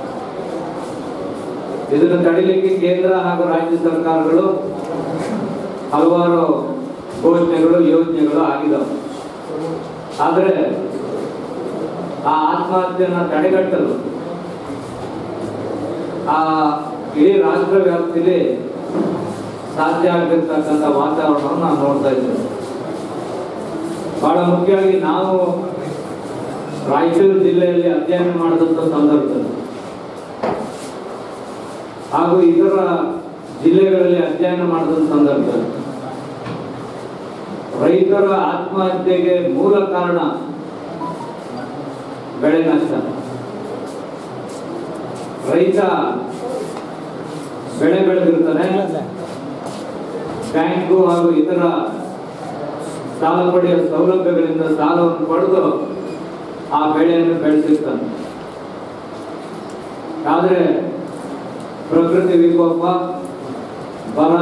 ಇದನ್ನು ತಡಿಲಿಕ್ಕೆ ಕೇಂದ್ರ ಹಾಗೂ ರಾಜ್ಯ ಸರ್ಕಾರಗಳು ಹಲವಾರು ಘೋಷಣೆಗಳು ಯೋಜನೆಗಳು ಆಗಿದ್ದಾವೆ. ಆದರೆ ಆ ಆತ್ಮಹತ್ಯೆಯನ್ನು ತಡೆಗಟ್ಟಲು ಆ ಇಡೀ ರಾಷ್ಟ್ರ ವ್ಯಾಪ್ತಿಯಲ್ಲಿ ಸಾಧ್ಯ ಆಗಿರ್ತಕ್ಕಂಥ ವಾತಾವರಣವನ್ನು ನಾವು ನೋಡ್ತಾ ಇದ್ದೇವೆ. ಬಹಳ ಮುಖ್ಯವಾಗಿ ನಾವು ರಾಯಚೂರು ಜಿಲ್ಲೆಯಲ್ಲಿ ಅಧ್ಯಯನ ಮಾಡಿದಂಥ ಸಂದರ್ಭದಲ್ಲಿ ಹಾಗೂ ಇತರ ಜಿಲ್ಲೆಗಳಲ್ಲಿ ಅಧ್ಯಯನ ಮಾಡಿದ ಸಂದರ್ಭದಲ್ಲಿ ರೈತರ ಆತ್ಮಹತ್ಯೆಗೆ ಮೂಲ ಕಾರಣ ಬೆಳೆ ನಷ್ಟ. ರೈತ ಬೆಳೆ ಬೆಳೆದಿರ್ತಾನೆ, ಬ್ಯಾಂಕು ಹಾಗೂ ಇತರ ಸಾಲ ಪಡೆಯುವ ಸೌಲಭ್ಯಗಳಿಂದ ಸಾಲವನ್ನು ಪಡೆದು ಆ ಬೆಳೆಯನ್ನು ಬೆಳೆಸಿರ್ತಾನೆ. ಆದರೆ ಪ್ರಕೃತಿ ವಿಕೋಪ, ಬರ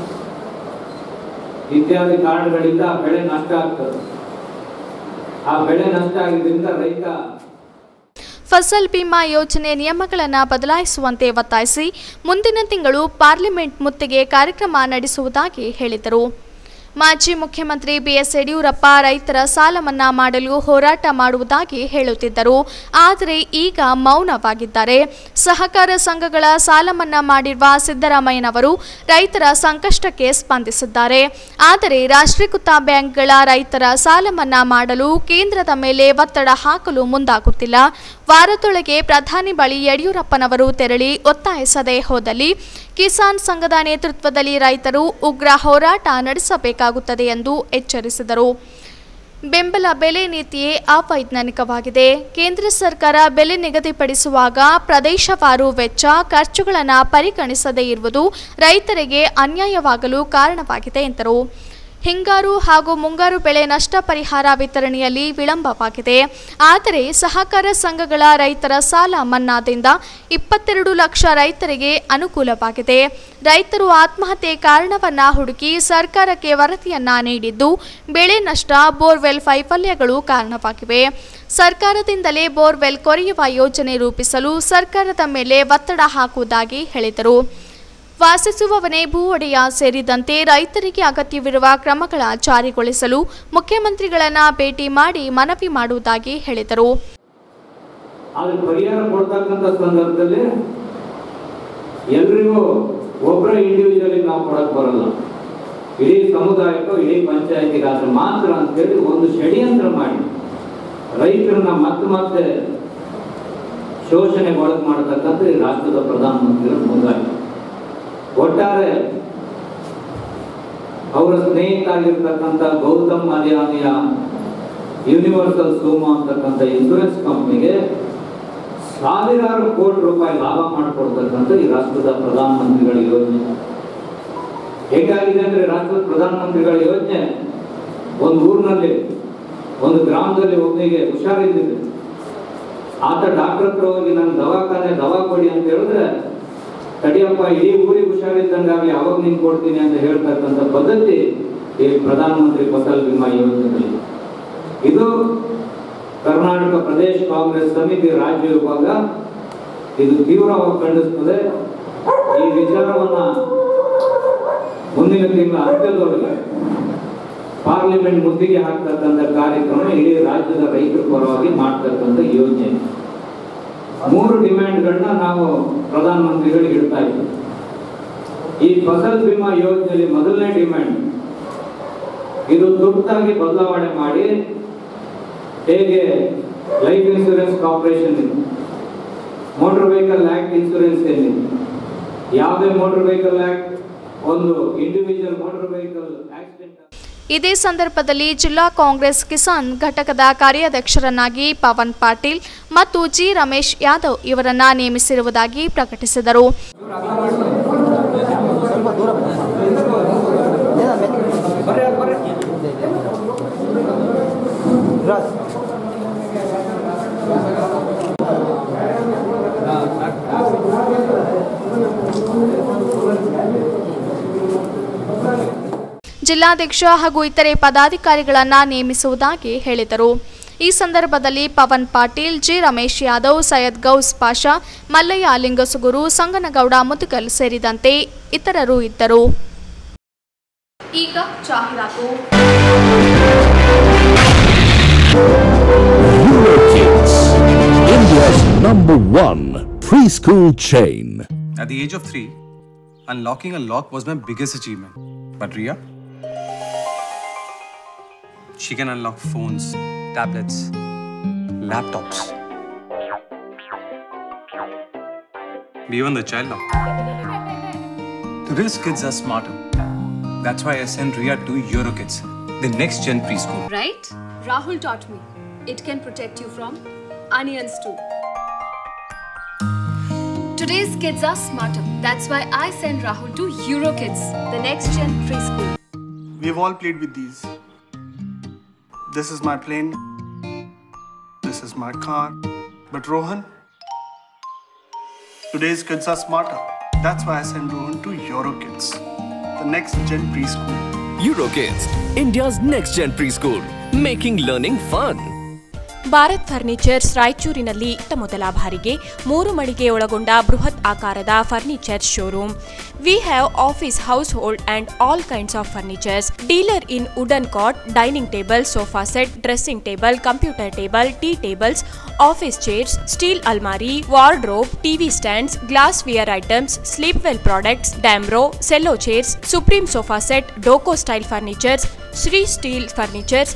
ಇತ್ಯಾದಿ ಕಾರಣಗಳಿಂದ ಬೆಳೆ ನಷ್ಟ ಆಗ್ತದೆ. ಆ ಬೆಳೆ ನಷ್ಟ ಆಗಿದ್ದರಿಂದ ರೈತ ಫಸಲ್ ಬಿಮಾ ಯೋಜನೆ ನಿಯಮಗಳನ್ನು ಬದಲಾಯಿಸುವಂತೆ ಒತ್ತಾಯಿಸಿ ಮುಂದಿನ ತಿಂಗಳು ಪಾರ್ಲಿಮೆಂಟ್ ಮುತ್ತಿಗೆ ಕಾರ್ಯಕ್ರಮ ನಡೆಸುವುದಾಗಿ ಹೇಳಿದರು. ಮಾಜಿ ಮುಖ್ಯಮಂತ್ರಿ ಬಿಎಸ್ ಯಡಿಯೂರಪ್ಪ ರೈತರ ಸಾಲ ಮನ್ನಾ ಮಾಡಲು ಹೋರಾಟ ಮಾಡುವುದಾಗಿ ಹೇಳುತ್ತಿದ್ದರು. ಆದರೆ ಈಗ ಮೌನವಾಗಿದ್ದಾರೆ. ಸಹಕಾರ ಸಂಘಗಳ ಸಾಲ ಮನ್ನಾ ಮಾಡಿರುವ ಸಿದ್ದರಾಮಯ್ಯನವರು ರೈತರ ಸಂಕಷ್ಟಕ್ಕೆ ಸ್ಪಂದಿಸಿದ್ದಾರೆ. ಆದರೆ ರಾಷ್ಟ್ರೀಕೃತ ಬ್ಯಾಂಕ್ಗಳ ರೈತರ ಸಾಲ ಮನ್ನಾ ಮಾಡಲು ಕೇಂದ್ರದ ಮೇಲೆ ಒತ್ತಡ ಹಾಕಲು ಮುಂದಾಗುತ್ತಿಲ್ಲ. ವಾರದೊಳಗೆ ಪ್ರಧಾನಿ ಬಳಿ ಯಡಿಯೂರಪ್ಪನವರು ತೆರಳಿ ಒತ್ತಾಯಿಸದೆ ಹೋದಲ್ಲಿ ಕಿಸಾನ್ ಸಂಘದ ನೇತೃತ್ವದಲ್ಲಿ ರೈತರು ಉಗ್ರ ಹೋರಾಟ ನಡೆಸಬೇಕಾಗುತ್ತದೆ ಎಂದು ಎಚ್ಚರಿಸಿದರು. ಬೆಂಬಲ ಬೆಲೆ ನೀತಿಯೇ ಅವೈಜ್ಞಾನಿಕವಾಗಿದೆ. ಕೇಂದ್ರ ಸರ್ಕಾರ ಬೆಲೆ ನಿಗದಿಪಡಿಸುವಾಗ ಪ್ರದೇಶವಾರು ವೆಚ್ಚ ಖರ್ಚುಗಳನ್ನು ಪರಿಗಣಿಸದೇ ಇರುವುದು ರೈತರಿಗೆ ಅನ್ಯಾಯವಾಗಲು ಕಾರಣವಾಗಿದೆ ಎಂದರು. ಹಿಂಗಾರು ಹಾಗೂ ಮುಂಗಾರು ಬೆಳೆ ನಷ್ಟ ಪರಿಹಾರ ವಿತರಣೆಯಲ್ಲಿ ವಿಳಂಬವಾಗಿದೆ. ಆದರೆ ಸಹಕಾರ ಸಂಘಗಳ ರೈತರ ಸಾಲ ಮನ್ನಾದಿಂದ ಇಪ್ಪತ್ತೆರಡು ಲಕ್ಷ ರೈತರಿಗೆ ಅನುಕೂಲವಾಗಿದೆ. ರೈತರು ಆತ್ಮಹತ್ಯೆ ಕಾರಣವನ್ನ ಹುಡುಕಿ ಸರ್ಕಾರಕ್ಕೆ ವರದಿಯನ್ನ ನೀಡಿದ್ದು ಬೆಳೆ ನಷ್ಟ, ಬೋರ್ವೆಲ್ ವೈಫಲ್ಯಗಳು ಕಾರಣವಾಗಿವೆ. ಸರ್ಕಾರದಿಂದಲೇ ಬೋರ್ವೆಲ್ ಕೊರೆಯುವ ಯೋಜನೆ ರೂಪಿಸಲು ಸರ್ಕಾರದ ಮೇಲೆ ಒತ್ತಡ ಹಾಕುವುದಾಗಿ ಹೇಳಿದರು. ವಾಸಿಸುವವನೇ ಭೂ ಒಡೆಯ ಸೇರಿದಂತೆ ರೈತರಿಗೆ ಅಗತ್ಯವಿರುವ ಕ್ರಮಗಳ ಜಾರಿಗೊಳಿಸಲು ಮುಖ್ಯಮಂತ್ರಿಗಳನ್ನ ಭೇಟಿ ಮಾಡಿ ಮನವಿ ಮಾಡುವುದಾಗಿ ಹೇಳಿದರು. ಪರಿಹಾರ ಕೊಡ್ತಕ್ಕಂಥ ಸಂದರ್ಭದಲ್ಲಿ ಎಲ್ರಿಗೂ ಒಬ್ಬರ ಇಂಡಿವಿಜುವಲಿ ನಾವು ಕೊಡಕ್ ಬರಲ್ಲ. ಇಡೀ ಸಮುದಾಯಕ್ಕೂ ಇಡೀ ಪಂಚಾಯತಿಗಾದ್ರೆ ಮಾತ್ರ ಅಂತೇಳಿ ಒಂದು ಷಡ್ಯಂತ್ರ ಮಾಡಿ ರೈತರನ್ನ ಮತ್ತೆ ಮತ್ತೆ ಶೋಷಣೆಗೆ ಒಳಗೆ ಮಾಡತಕ್ಕಂಥ ಈ ರಾಷ್ಟ್ರದ ಪ್ರಧಾನಮಂತ್ರಿಗಳು ಮುಂದಾಗಿ ಒಟ್ಟಾರೆ ಅವರ ಸ್ನೇಹಿತ ಆಗಿರ್ತಕ್ಕಂಥ ಗೌತಮ್ ಅದಾನಿಯ ಯೂನಿವರ್ಸಲ್ ಸೋಮೋ ಅಂತಕ್ಕಂಥ ಇನ್ಶೂರೆನ್ಸ್ ಕಂಪ್ನಿಗೆ ಸಾವಿರಾರು ಕೋಟಿ ರೂಪಾಯಿ ಲಾಭ ಮಾಡಿಕೊಡ್ತಕ್ಕಂಥ ಈ ರಾಷ್ಟ್ರದ ಪ್ರಧಾನಮಂತ್ರಿಗಳ ಯೋಜನೆ ಹೇಗಾಗಿದೆ ಅಂದ್ರೆ ರಾಷ್ಟ್ರದ ಪ್ರಧಾನಮಂತ್ರಿಗಳ ಯೋಜನೆ ಒಂದು ಊರಿನಲ್ಲಿ ಒಂದು ಗ್ರಾಮದಲ್ಲಿ ಒಬ್ಬನಿಗೆ ಹುಷಾರಿದ್ದಿದೆ. ಆತ ಡಾಕ್ಟರ್ ಹತ್ರ ಹೋಗಿ ನನ್ನ ದವಾಖಾನೆ ದವಾ ಕೊಡಿ ಅಂತ ಹೇಳಿದ್ರೆ ತಡಿಯಪ್ಪ ಇಡೀ ಊರಿಗೆ ಹುಷಾರಿದ್ದಂಗಾಗಿ ಅವಾಗ ನಿನ್ ಕೊಡ್ತೀನಿ ಅಂತ ಹೇಳ್ತಕ್ಕಂಥ ಪದ್ಧತಿ ಈ ಪ್ರಧಾನಮಂತ್ರಿ ಫಸಲ್ ಬಿಮಾ ಯೋಜನೆಯಲ್ಲಿ. ಇದು ಕರ್ನಾಟಕ ಪ್ರದೇಶ ಕಾಂಗ್ರೆಸ್ ಸಮಿತಿ ರಾಜ್ಯ ವಿಭಾಗ ಇದು ತೀವ್ರವಾಗಿ ಖಂಡಿಸುತ್ತದೆ. ಈ ವಿಚಾರವನ್ನ ಮುಂದಿನ ತಿಂಗಳ ಅಂತ್ಯದೊಳಗೆ ಪಾರ್ಲಿಮೆಂಟ್ ಮುತ್ತಿಗೆ ಹಾಕ್ತಕ್ಕಂಥ ಕಾರ್ಯಕ್ರಮ ಇಡೀ ರಾಜ್ಯದ ರೈತರ ಪರವಾಗಿ ಮಾಡ್ತಕ್ಕಂಥ ಯೋಜನೆ. ಮೂರು ಡಿಮ್ಯಾಂಡ್ಗಳನ್ನ ನಾವು ಪ್ರಧಾನಮಂತ್ರಿಗಳಿಗೆ ಇಡ್ತಾ ಇದ್ದೀವಿ. ಈ ಫಸಲ್ ಬಿಮಾ ಯೋಜನೆಯಲ್ಲಿ ಮೊದಲನೇ ಡಿಮ್ಯಾಂಡ್ ಇದು ತುರ್ತಾಗಿ ಬದಲಾವಣೆ ಮಾಡಿ ಹೇಗೆ ಲೈಫ್ ಇನ್ಶೂರೆನ್ಸ್ ಕಾರ್ಪೊರೇಷನ್ ಇದೆ, ಮೋಟಾರ್ ವೆಹಿಕಲ್ ಆಕ್ಟ್ ಇನ್ಶೂರೆನ್ಸ್ ಏನಿದೆ, ಯಾವುದೇ ಮೋಟಾರ್ ವೆಹಿಕಲ್ ಆಕ್ಟ್ ಒಂದು ಇಂಡಿವಿಜುವಲ್ ಮೋಟಾರ್ ವೆಹಿಕಲ್ ಆಕ್ಸಿಡೆಂಟ್. ಇದೇ ಸಂದರ್ಭದಲ್ಲಿ ಜಿಲ್ಲಾ ಕಾಂಗ್ರೆಸ್ ಕಿಸಾನ್ ಘಟಕದ ಕಾರ್ಯಾಧ್ಯಕ್ಷರನ್ನಾಗಿ ಪವನ್ ಪಾಟೀಲ್ ಮತ್ತು ಜಿ ರಮೇಶ್ ಯಾದವ್ ಇವರನ್ನ ನೇಮಿಸಿರುವುದಾಗಿ ಪ್ರಕಟಿಸಿದರು. ಜಿಲ್ಲಾಧ್ಯಕ್ಷ ಹಾಗೂ ಇತರೆ ಪದಾಧಿಕಾರಿಗಳನ್ನ ನೇಮಿಸುವುದಾಗಿ ಹೇಳಿದರು. ಈ ಸಂದರ್ಭದಲ್ಲಿ ಪವನ್ ಪಾಟೀಲ್, ಜಿ ರಮೇಶ್ ಯಾದವ್, ಸೈಯದ್ ಗೌಸ್ ಪಾಷಾ, ಮಲ್ಲಯ್ಯ ಲಿಂಗಸುಗುರು, ಸಂಗನಗೌಡ ಮುದುಗಲ್ ಸೇರಿದಂತೆ ಇತರರು ಇದ್ದರು. ಈಗ ಜಾಹೀರಾತು. preschool chain. At the age of three, unlocking a lock was my biggest achievement. But Riya, she can unlock phones, tablets, laptops, even the child lock. Today's kids are smarter. That's why I sent Riya to EuroKids, the next gen preschool. Right? Rahul taught me. It can protect you from onions too. Today's kids are smarter. That's why I send Rahul to EuroKids, the next gen preschool. We've all played with these. This is my plane. This is my car. But Rohan, today's kids are smarter. That's why I send Rohan to EuroKids, the next gen preschool. EuroKids, India's next gen preschool, making learning fun. Bharat furnitures ರಾಯಚೂರಿನಲ್ಲಿ ಇತ್ತ ಮೊದಲ ಬಾರಿಗೆ ಮೂರು ಮಳಿಗೆ ಒಳಗೊಂಡ ಬೃಹತ್ ಆಕಾರದ furniture showroom. We have office, household and all kinds of furnitures. Dealer in wooden cot, dining table, sofa set, dressing table, computer table, tea tables, office chairs, steel ಅಲ್ಮಾರಿ, wardrobe, TV stands, glassware items, Sleepwell products, Damro, cello chairs, supreme sofa set, Doco style furnitures, Shri steel furnitures.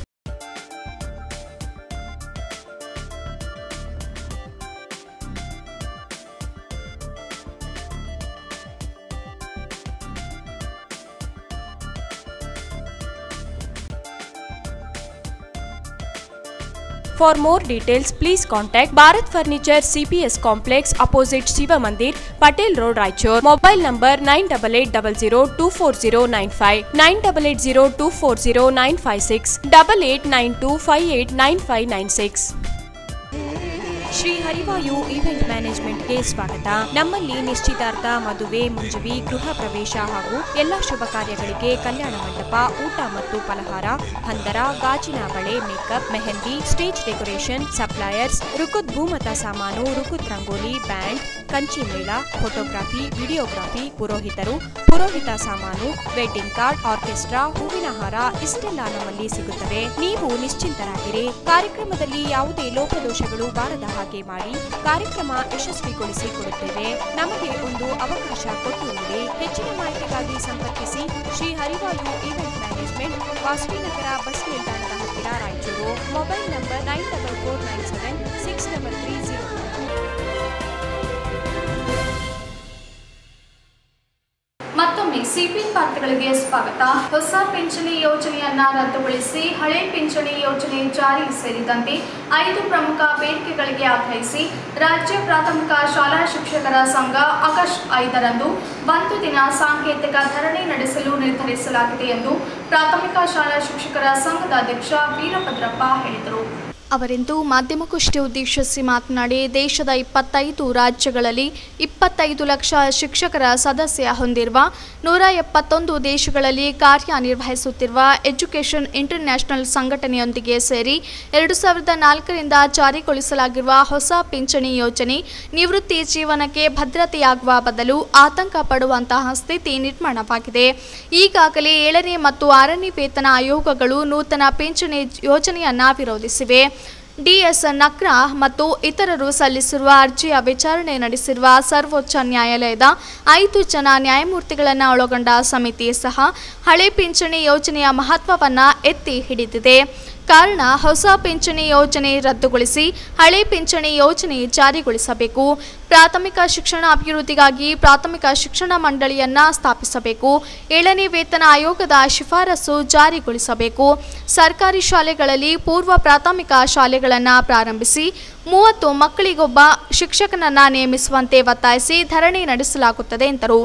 For more details, please contact Bharat Furniture C P S Complex opposite Shiva Mandir, Patel Road, Raichur. Mobile number nine eight eight zero zero two four zero nine five, nine eight eight zero two four zero nine five six, eight eight nine two five eight nine five nine six. Shri Harivayu event ಮ್ಯಾನೇಜ್ಮೆಂಟ್ಗೆ ಸ್ವಾಗತ. ನಮ್ಮಲ್ಲಿ ನಿಶ್ಚಿತಾರ್ಥ, ಮದುವೆ, ಮುಂಜವಿ, ಗೃಹ ಪ್ರವೇಶ ಹಾಗೂ ಎಲ್ಲ ಶುಭ ಕಾರ್ಯಗಳಿಗೆ ಕಲ್ಯಾಣ ಮಂಟಪ, ಊಟ ಮತ್ತು ಫಲಹಾರ, ಹಂದರ, ಗಾಜಿನ ಬಳೆ, makeup, mehndi, stage decoration, suppliers, ರುಕುತ್ ಭೂಮತ ಸಾಮಾನು, ರುಕುತ್ ರಂಗೋಲಿ, ಬ್ಯಾಂಡ್, ಕಂಚಿ ಮೇಳ, ಫೋಟೋಗ್ರಫಿ, ವಿಡಿಯೋಗ್ರಫಿ, ಪುರೋಹಿತರು, ಪುರೋಹಿತ ಸಾಮಾನು, ವೆಡ್ಡಿಂಗ್ ಕಾರ್ಡ್, ಆರ್ಕೆಸ್ಟ್ರಾ, ಹೂವಿನ ಹಾರ ಇಷ್ಟೆಲ್ಲ ನಮ್ಮಲ್ಲಿ ಸಿಗುತ್ತವೆ. ನೀವು ನಿಶ್ಚಿಂತರಾಗಿರಿ. ಕಾರ್ಯಕ್ರಮದಲ್ಲಿ ಯಾವುದೇ ಲೋಪದೋಷಗಳು ಬಾರದ ಹಾಗೆ ಮಾಡಿ ಕಾರ್ಯಕ್ರಮ ಯಶಸ್ವಿಗೊಳಿಸಿ ಕೊಡುತ್ತೇವೆ. ನಮಗೆ ಒಂದು ಅವಕಾಶ ಕೊಟ್ಟು ನೀಡಿ. ಹೆಚ್ಚಿನ ಮಾಹಿತಿಗಾಗಿ ಸಂಪರ್ಕಿಸಿ Shri Harivayu event management, Vasavinagar bus ನಿಲ್ದಾಣದ ಹತ್ತಿರ, Raichur. Mobile number nine double four nine seven six double three zero. ಮತ್ತೊಮ್ಮೆ ಸಿಪಿ ವಾರ್ತೆಗಳಿಗೆ ಸ್ವಾಗತ. ಹೊಸ ಪಿಂಚಣಿ ಯೋಜನೆಯನ್ನ ರದ್ದುಗೊಳಿಸಿ ಹಳೆ ಪಿಂಚಣಿ ಯೋಜನೆ ಜಾರಿ ಸೇರಿದಂತೆ ಐದು ಪ್ರಮುಖ ಬೇಡಿಕೆಗಳಿಗೆ ಆಗ್ರಹಿಸಿ ರಾಜ್ಯ ಪ್ರಾಥಮಿಕ ಶಾಲಾ ಶಿಕ್ಷಕರ ಸಂಘ ಆಗಸ್ಟ್ ಐದರಂದು ಒಂದು ದಿನ ಸಾಂಕೇತಿಕ ಧರಣಿ ನಡೆಸಲು ನಿರ್ಧರಿಸಲಾಗಿದೆ ಎಂದು ಪ್ರಾಥಮಿಕ ಶಾಲಾ ಶಿಕ್ಷಕರ ಸಂಘದ ಅಧ್ಯಕ್ಷ ವೀರಭದ್ರಪ್ಪ ಹೇಳಿದರು. ಅವರಿಂದು ಮಾಧ್ಯಮಗೋಷ್ಠಿ ಉದ್ದೇಶಿಸಿ ಮಾತನಾಡಿ, ದೇಶದ ಇಪ್ಪತ್ತೈದು ರಾಜ್ಯಗಳಲ್ಲಿ ಇಪ್ಪತ್ತೈದು ಲಕ್ಷ ಶಿಕ್ಷಕರ ಸದಸ್ಯ ಹೊಂದಿರುವ ನೂರ ಎಪ್ಪತ್ತೊಂದು ದೇಶಗಳಲ್ಲಿ ಕಾರ್ಯನಿರ್ವಹಿಸುತ್ತಿರುವ ಎಜುಕೇಷನ್ ಇಂಟರ್ನ್ಯಾಷನಲ್ ಸಂಘಟನೆಯೊಂದಿಗೆ ಸೇರಿ ಎರಡು ಸಾವಿರದ ನಾಲ್ಕರಿಂದ ಜಾರಿಗೊಳಿಸಲಾಗಿರುವ ಹೊಸ ಪಿಂಚಣಿ ಯೋಜನೆ ನಿವೃತ್ತಿ ಜೀವನಕ್ಕೆ ಭದ್ರತೆಯಾಗುವ ಬದಲು ಆತಂಕ ಪಡುವಂತಹ ಸ್ಥಿತಿ ನಿರ್ಮಾಣವಾಗಿದೆ. ಈಗಾಗಲೇ ಏಳನೇ ಮತ್ತು ಆರನೇ ವೇತನ ಆಯೋಗಗಳು ನೂತನ ಪಿಂಚಣಿ ಯೋಜನೆಯನ್ನ ವಿರೋಧಿಸಿವೆ. ಡಿಎಸ್ ನಕ್ರಾ ಮತ್ತು ಇತರರು ಸಲ್ಲಿಸಿರುವ ಅರ್ಜಿಯ ವಿಚಾರಣೆ ನಡೆಸಿರುವ ಸರ್ವೋಚ್ಚ ನ್ಯಾಯಾಲಯದ ಐದು ಜನ ನ್ಯಾಯಮೂರ್ತಿಗಳನ್ನು ಒಳಗೊಂಡ ಸಮಿತಿ ಸಹ ಹಳೆ ಪಿಂಚಣಿ ಯೋಜನೆಯ ಮಹತ್ವವನ್ನು ಎತ್ತಿ ಹಿಡಿದಿದೆ. ಕಾರಣ, ಹೊಸ ಪಿಂಚಣಿ ಯೋಜನೆ ರದ್ದುಗೊಳಿಸಿ ಹಳೆ ಪಿಂಚಣಿ ಯೋಜನೆ ಜಾರಿಗೊಳಿಸಬೇಕು. ಪ್ರಾಥಮಿಕ ಶಿಕ್ಷಣ ಅಭಿವೃದ್ಧಿಗಾಗಿ ಪ್ರಾಥಮಿಕ ಶಿಕ್ಷಣ ಮಂಡಳಿಯನ್ನ ಸ್ಥಾಪಿಸಬೇಕು. ಏಳನೇ ವೇತನ ಆಯೋಗದ ಶಿಫಾರಸು ಜಾರಿಗೊಳಿಸಬೇಕು. ಸರ್ಕಾರಿ ಶಾಲೆಗಳಲ್ಲಿ ಪೂರ್ವ ಪ್ರಾಥಮಿಕ ಶಾಲೆಗಳನ್ನು ಪ್ರಾರಂಭಿಸಿ ಮೂವತ್ತು ಮಕ್ಕಳಿಗೊಬ್ಬ ಶಿಕ್ಷಕನನ್ನ ನೇಮಿಸುವಂತೆ ಒತ್ತಾಯಿಸಿ ಧರಣಿ ನಡೆಸಲಾಗುತ್ತದೆ ಎಂದರು.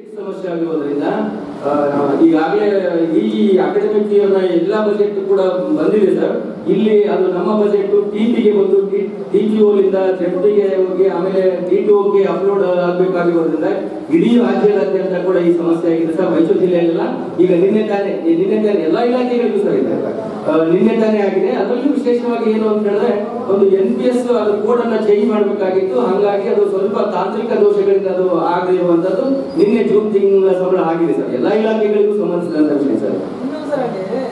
ಈಗಾಗಲೇ ಈ ಅಕಾಡೆಮಿಕ್ ಇಯರ್ನ ಎಲ್ಲ ಬಜೆಟ್ ಕೂಡ ಬಂದಿದೆ ಸರ್. ಇಲ್ಲಿ ಅದು ನಮ್ಮ ಬಜೆಟ್ ಟಿಪಿಗೆ ಬಂದು ಟಿಪಿಒಲಿಂದ ಜೆಫ್ಟಿಗೆ ಹೋಗಿ ಆಮೇಲೆ ಟಿಟಿಒಗೆ ಅಪ್ಲೋಡ್ ಆಗಬೇಕಾಗಿರೋದ್ರಿಂದ ಇಡೀ ರಾಜ್ಯದಾದ್ಯಂತ ಕೂಡ ಈ ಸಮಸ್ಯೆ ಆಗಿದೆ ಸರ್. ಮೈಸೂರು ಜಿಲ್ಲೆಯಲ್ಲೆಲ್ಲ ಈಗ ನಿನ್ನೆ ತಾನೇ ನಿನ್ನೆ ತಾನೇ ಎಲ್ಲ ಇಲಾಖೆಗಳಿಗೂ ಸರ್ ಇದೆ, ನಿನ್ನೆ ತಾನೇ ಆಗಿದೆ. ಅದರಲ್ಲೂ ವಿಶೇಷವಾಗಿ ಏನು ಅಂತ ಹೇಳಿದ್ರೆ ಒಂದು ಎನ್ ಪಿ ಎಸ್ ಅದು ಕೋಡ್ ಅನ್ನ ಚೇಂಜ್ ಮಾಡಬೇಕಾಗಿತ್ತು. ಹಾಗಾಗಿ ಅದು ಸ್ವಲ್ಪ ತಾಂತ್ರಿಕ ದೋಷಗಳಿಂದ ಅದು ಆಗದಿರುವಂತದ್ದು ನಿನ್ನೆ ಜೂನ್ ತಿಂಗಳ ಸಂಬಳ ಆಗಿದೆ ಸರ್. ಎಲ್ಲ ಇಲಾಖೆಗಳಿಗೂ ಸಂಬಂಧಿಸಿದಂತ ವಿಷಯ ಸರ್. ಇನ್ನೊಂದರಾಗೆ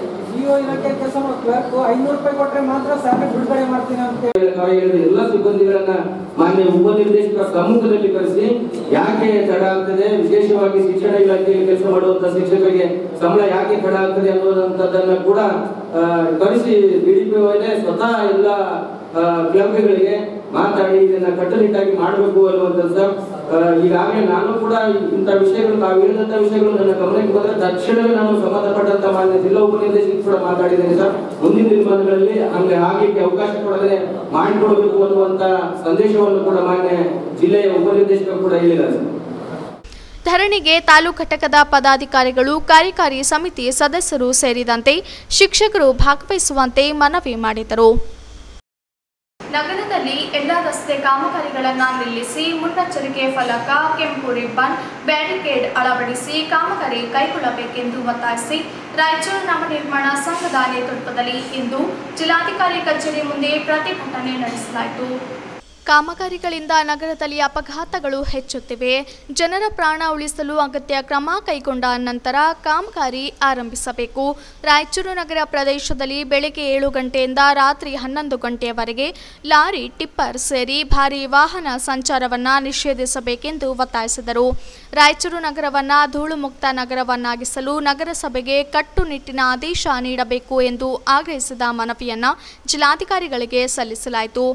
ಡಿಟಿಒ ಇಲಾಖೆ ಕೆಲಸ ಮಾಡೋ ಕ್ಲರ್ಕ್ ಐನೂರು ರೂಪಾಯಿ ಕೊಟ್ಟರೆ ಮಾತ್ರ ಸ್ಯಾಲರಿ ಬಿಡುಗಡೆ ಮಾಡ್ತೀನಿ ಅಂತ ಹೇಳಿ ಎಲ್ಲ ಸಿಬ್ಬಂದಿಗಳನ್ನ ಮಾನ್ಯ ಉಪನಿರ್ದೇಶಕರ ಸಮ್ಮುಖದಲ್ಲಿ ಕರೆಸಿ ಯಾಕೆ ತಡ ಆಗ್ತದೆ, ವಿಶೇಷವಾಗಿ ಶಿಕ್ಷಣ ಇಲಾಖೆಯಲ್ಲಿ ಕೆಲಸ ಮಾಡುವಂತಹ ಶಿಕ್ಷಕರಿಗೆ ಸಂಬಳ ಯಾಕೆ ತಡ ಆಗ್ತದೆ ಅನ್ನುವಂಥದ್ದನ್ನ ಕೂಡ ಕರೆಸಿ ಬಿಡಿಪಿಒನೇ ಸ್ವತಃ ಎಲ್ಲ ಕ್ಲಬ್ಗಳಿಗೆ ಮಾತಾಡಿ ಇದನ್ನ ಕಟ್ಟುನಿಟ್ಟಾಗಿ ಮಾಡಬೇಕು ಅನ್ನುವಂಥದ್ದು. ಈಗಾಗಲೇ ನಾನು ಕೂಡ ಇಂಥ ವಿಷಯಗಳು ತಾವು ಹೇಳಿದಂಥ ವಿಷಯಗಳು ನನ್ನ ಗಮನಕ್ಕೆ ಬಂದರೆ ತಕ್ಷಣವೇ ನಾನು ಸಂಬಂಧಪಟ್ಟಂತ ಮಾನ್ಯ ಜಿಲ್ಲಾ ಉಪನಿರ್ದೇಶಕರು ಕೂಡ ಮಾತಾಡಿದ್ದೇನೆ ಸರ್. ಮುಂದಿನ ದಿನಮಾನಗಳಲ್ಲಿ ಹಂಗೆ ಆಗಲಿಕ್ಕೆ ಅವಕಾಶ ಕೊಡದೆ ಮಾಡಿಕೊಡಬೇಕು ಅನ್ನುವಂತ ಸಂದೇಶವನ್ನು ಕೂಡ ಮಾನ್ಯ ಜಿಲ್ಲೆಯ ಉಪನಿರ್ದೇಶಕರು ಕೂಡ ಹೇಳಿದ್ದಾರೆ. ಧರಣಿಗೆ ತಾಲೂಕು ಘಟಕದ ಪದಾಧಿಕಾರಿಗಳು, ಕಾರ್ಯಕಾರಿ ಸಮಿತಿ ಸದಸ್ಯರು ಸೇರಿದಂತೆ ಶಿಕ್ಷಕರು ಭಾಗವಹಿಸುವಂತೆ ಮನವಿ ಮಾಡಿದರು. ನಗರದಲ್ಲಿ ಎಲ್ಲ ರಸ್ತೆ ಕಾಮಗಾರಿಗಳನ್ನು ನಿಲ್ಲಿಸಿ ಮುನ್ನೆಚ್ಚರಿಕೆ ಫಲಕ, ಕೆಂಪು ರಿಬ್ಬನ್, ಬ್ಯಾರಿಕೇಡ್ ಅಳವಡಿಸಿ ಕಾಮಗಾರಿ ಕೈಗೊಳ್ಳಬೇಕೆಂದು ಒತ್ತಾಯಿಸಿ ರಾಯಚೂರು ನವನಿರ್ಮಾಣ ಸಂಘದ ನೇತೃತ್ವದಲ್ಲಿ ಇಂದು ಜಿಲ್ಲಾಧಿಕಾರಿ ಕಚೇರಿ ಮುಂದೆ ಪ್ರತಿಭಟನೆ ನಡೆಸಲಾಯಿತು. ಕಾಮಗಾರಿಗಳಿಂದ ನಗರದಲ್ಲಿ ಅಪಘಾತಗಳು ಹೆಚ್ಚುತ್ತಿವೆ. ಜನರ ಪ್ರಾಣ ಉಳಿಸಲು ಅಗತ್ಯ ಕ್ರಮ ಕೈಗೊಂಡ ನಂತರ ಕಾಮಗಾರಿ ಆರಂಭಿಸಬೇಕು. ರಾಯಚೂರು ನಗರ ಪ್ರದೇಶದಲ್ಲಿ ಬೆಳಗ್ಗೆ ಏಳು ಗಂಟೆಯಿಂದ ರಾತ್ರಿ ಹನ್ನೊಂದು ಗಂಟೆಯವರೆಗೆ ಲಾರಿ, ಟಿಪ್ಪರ್ ಸೇರಿ ಭಾರೀ ವಾಹನ ಸಂಚಾರವನ್ನು ನಿಷೇಧಿಸಬೇಕೆಂದು ಒತ್ತಾಯಿಸಿದರು. ರಾಯಚೂರು ನಗರವನ್ನು ಧೂಳು ಮುಕ್ತ ನಗರವನ್ನಾಗಿಸಲು ನಗರಸಭೆಗೆ ಕಟ್ಟುನಿಟ್ಟಿನ ಆದೇಶ ನೀಡಬೇಕು ಎಂದು ಆಗ್ರಹಿಸಿದ ಮನವಿಯನ್ನು ಜಿಲ್ಲಾಧಿಕಾರಿಗಳಿಗೆ ಸಲ್ಲಿಸಲಾಯಿತು.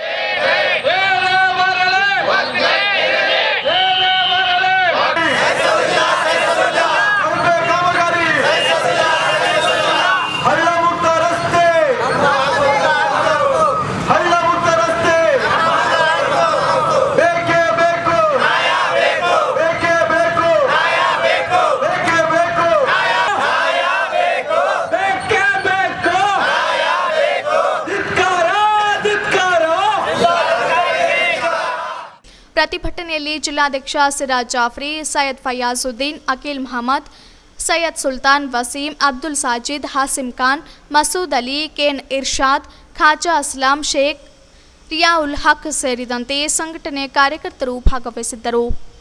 ಪ್ರತಿಭಟನೆಯಲ್ಲಿ ಜಿಲ್ಲಾಧ್ಯಕ್ಷ ಸಿರಾಜ್ ಜಾಫ್ರಿ, ಸೈಯದ್ ಫಯಾಜುದ್ದೀನ್, ಅಖಿಲ್ ಮಹಮ್ಮದ್, ಸೈಯದ್ ಸುಲ್ತಾನ್, ವಸೀಂ, ಅಬ್ದುಲ್ ಸಾಜಿದ್, ಹಾಸಿಂ ಖಾನ್, ಮಸೂದ್ ಅಲಿ, ಕೆನ್ ಇರ್ಷಾದ್, ಖಾಜಾ ಅಸ್ಲಾಂ ಶೇಖ್, ರಿಯಾವುಲ್ ಹಕ್ ಸೇರಿದಂತೆ ಸಂಘಟನೆ ಕಾರ್ಯಕರ್ತರು ಭಾಗವಹಿಸಿದ್ದರು.